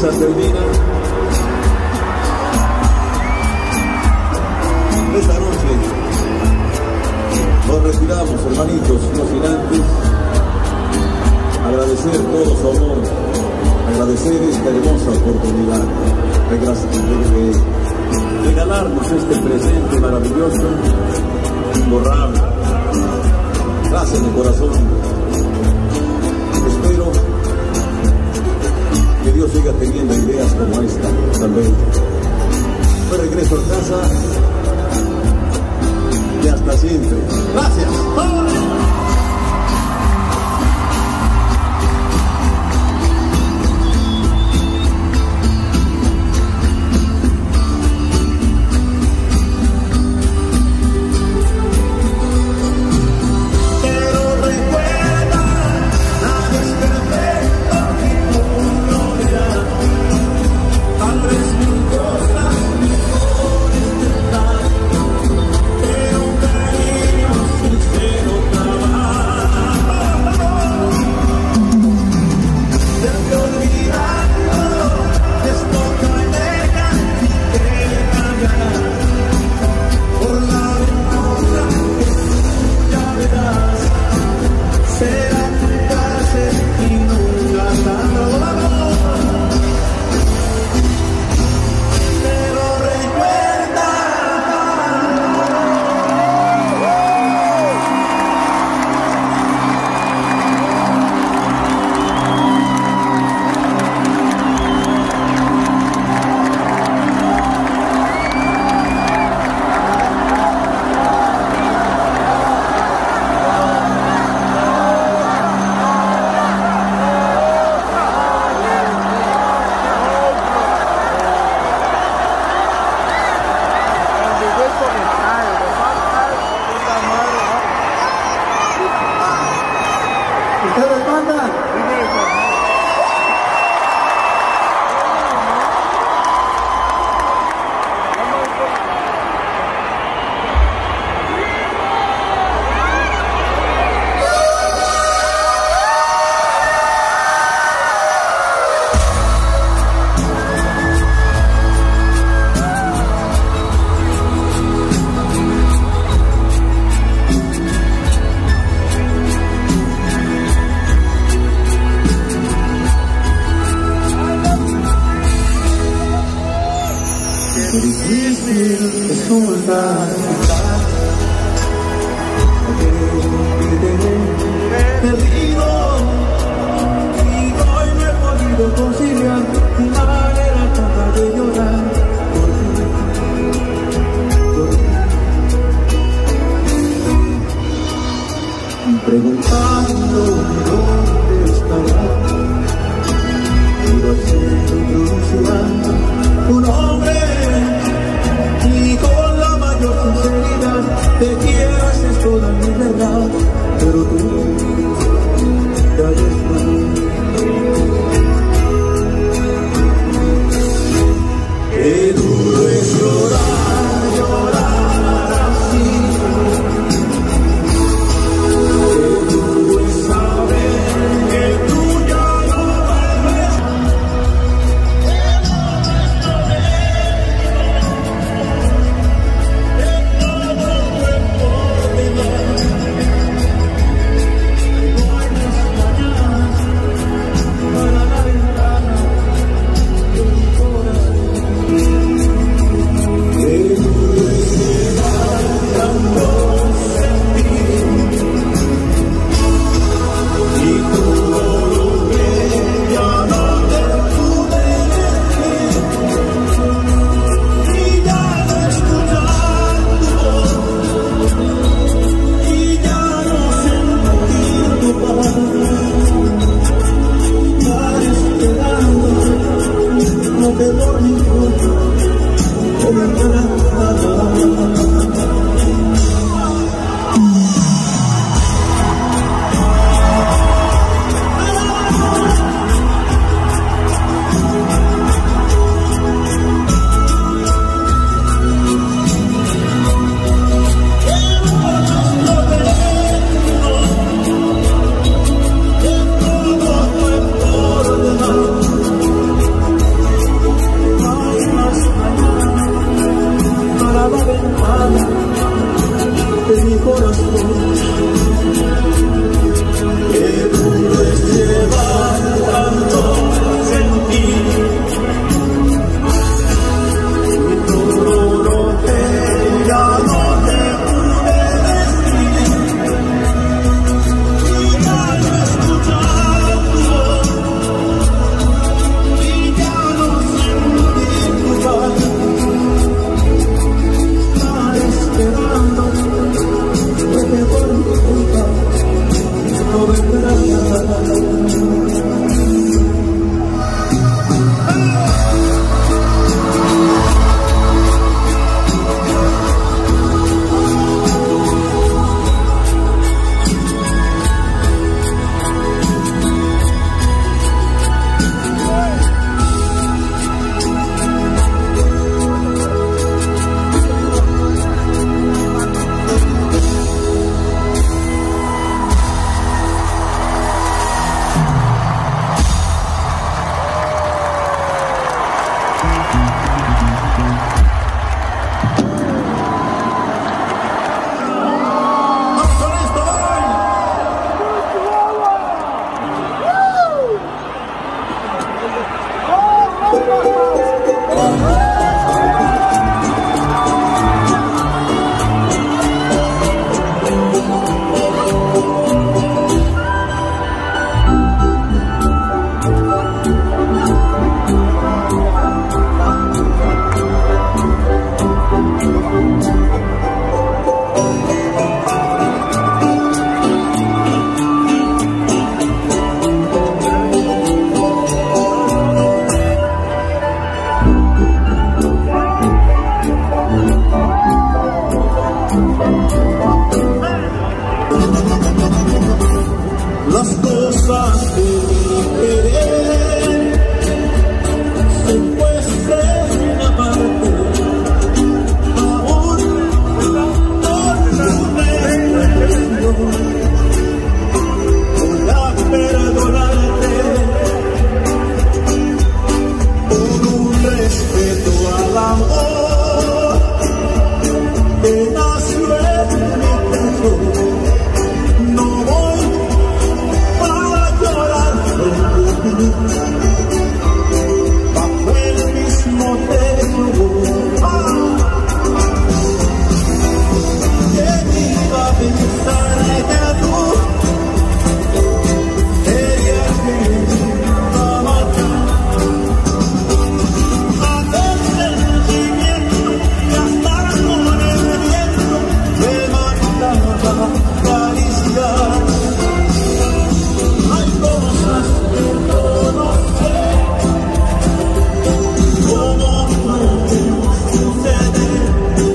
misa termina. Esta noche nos retiramos, hermanitos, no sin antes agradecer todo su amor, agradecer esta hermosa oportunidad de, de regalarnos este presente maravilloso, imborrable. Gracias de corazón. Espero que Dios siga teniendo ideas como esta también. Yo regreso a casa y hasta siempre. Gracias. Preguntando dónde estará, iba a ser un hombre y con la mayor sinceridad te quiero, esa es toda mi verdad, pero tú ya estás. Qué duro es llorar, llorar así. Las cosas de mi querer se pueden aparte, aún no voy a perdonarte por un respeto al amor que nació en mi corazón. No voy bajo el mismo techo, ah, que iba a pensar que tú serías mi amante. Aquel sentimiento que hasta con el viento me mandaba acariciar. Hay cosas que yo no sé cómo pueden suceder.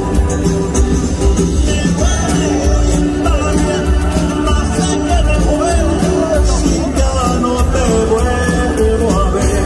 Me duele también, más sé que me muero si ya no te vuelvo a ver.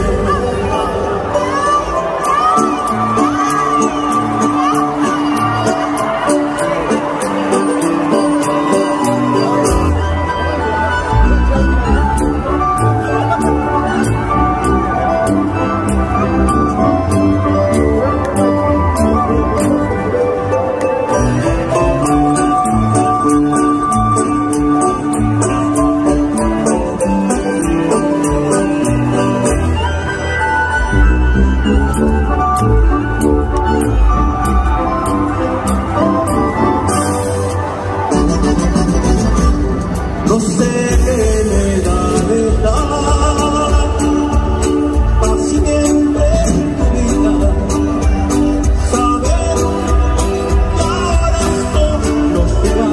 No sé qué me da de dar para siempre en tu vida, saber que ahora esto no será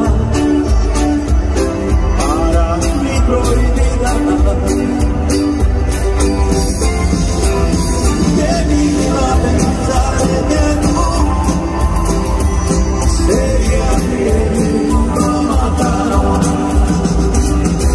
para mi prohibida. Que iba a pensar que tú serías mi matar.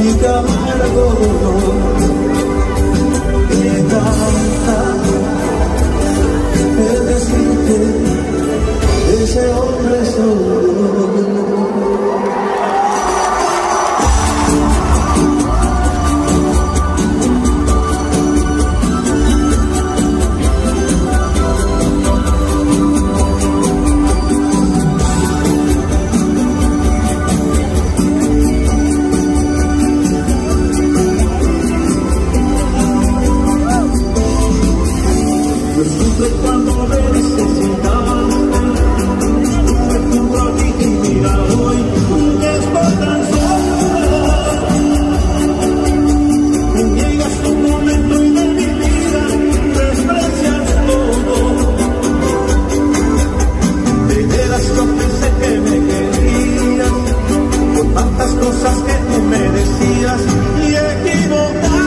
y qué amargo dolor que canta el decirte ese hombre solo. Cuando me necesitaba, estuve junto a ti y mira hoy, estoy tan solo. Llegas un momento y de mi vida desprecias todo. De veras yo pensé que me querías, con tantas cosas que tú me decías y equivocado.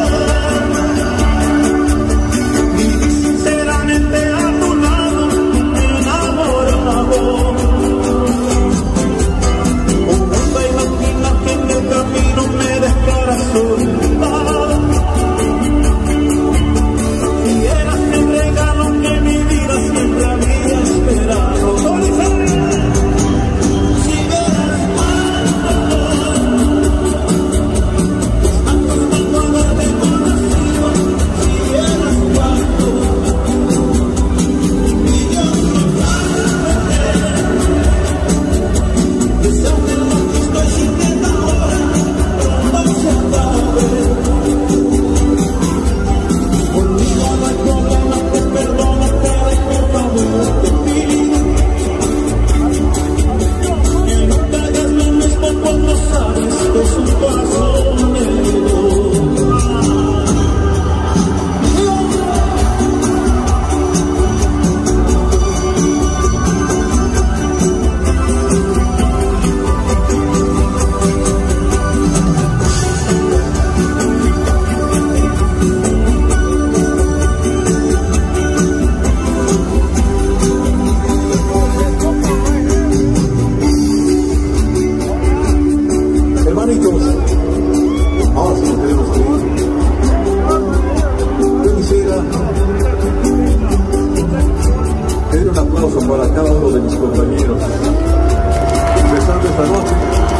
Para cada uno de mis compañeros, empezando esta noche,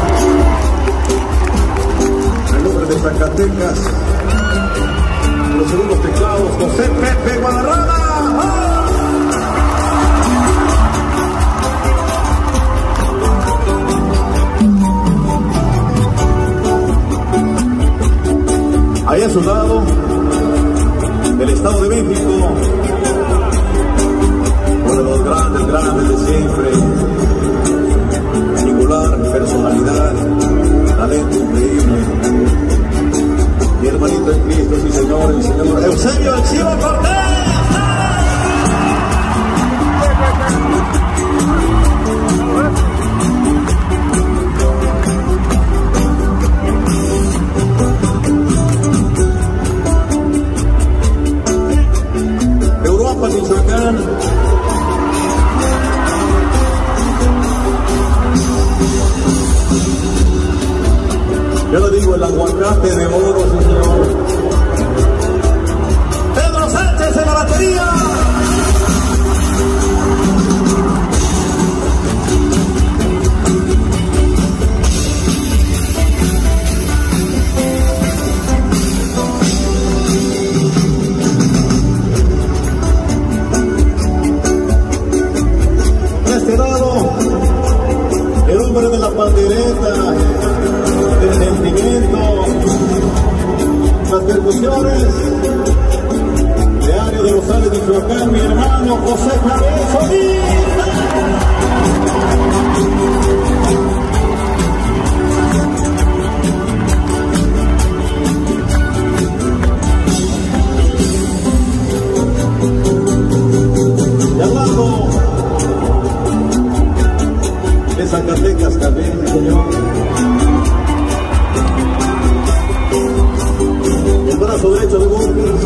en el nombre de Zacatecas, los segundos teclados, José Pepe Guadarrama. ¡Ah! Ahí a su lado, el Estado de México, uno de los grandes, grandes de siempre, singular personalidad, talento increíble, mi hermanito en Cristo, sí señor, el señor Eusebio El Chivo Cortés. Europa, Michoacán. Yo le digo el aguacate de oro, señor. Pedro Sánchez en la batería. De este lado, el hombre de la pandereta, el sentimiento, las percusiones, Diario de Rosales de Michoacán, mi hermano José Javier Solís. Y hablando de Zacatecas también, señor, el brazo derecho de Gómez,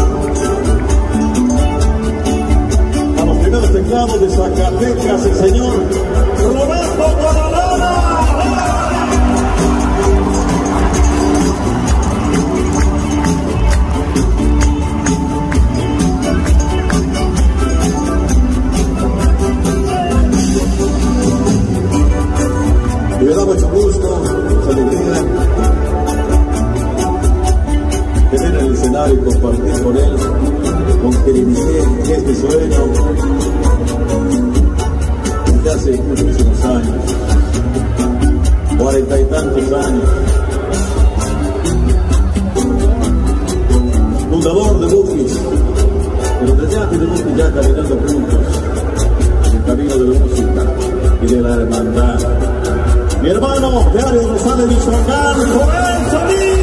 a los primeros teclados de Zacatecas, el señor Roberto Guadalajara. disfrutar y compartir con él, con quien inicié este sueño desde hace muchísimos años, cuarenta y tantos años. Fundador de Bukis, pero desde antes de Bukis ya caminando juntos en el camino de la música y de la hermandad. Mi hermano Diario Rosales Michoacán, Joel Solís.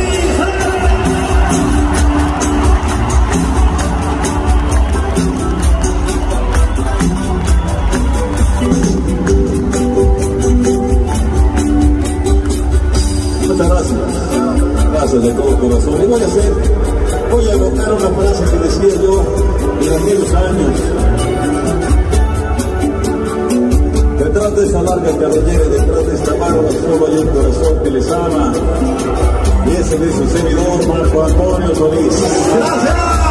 Muchas gracias, gracias de todo corazón. Y voy a hacer, voy a evocar una frase que decía yo en aquellos años. Detrás de esa larga cabellera, detrás de esta barba, solo hay un corazón que les ama. Y ese es su servidor, Marco Antonio Solís. ¡Gracias!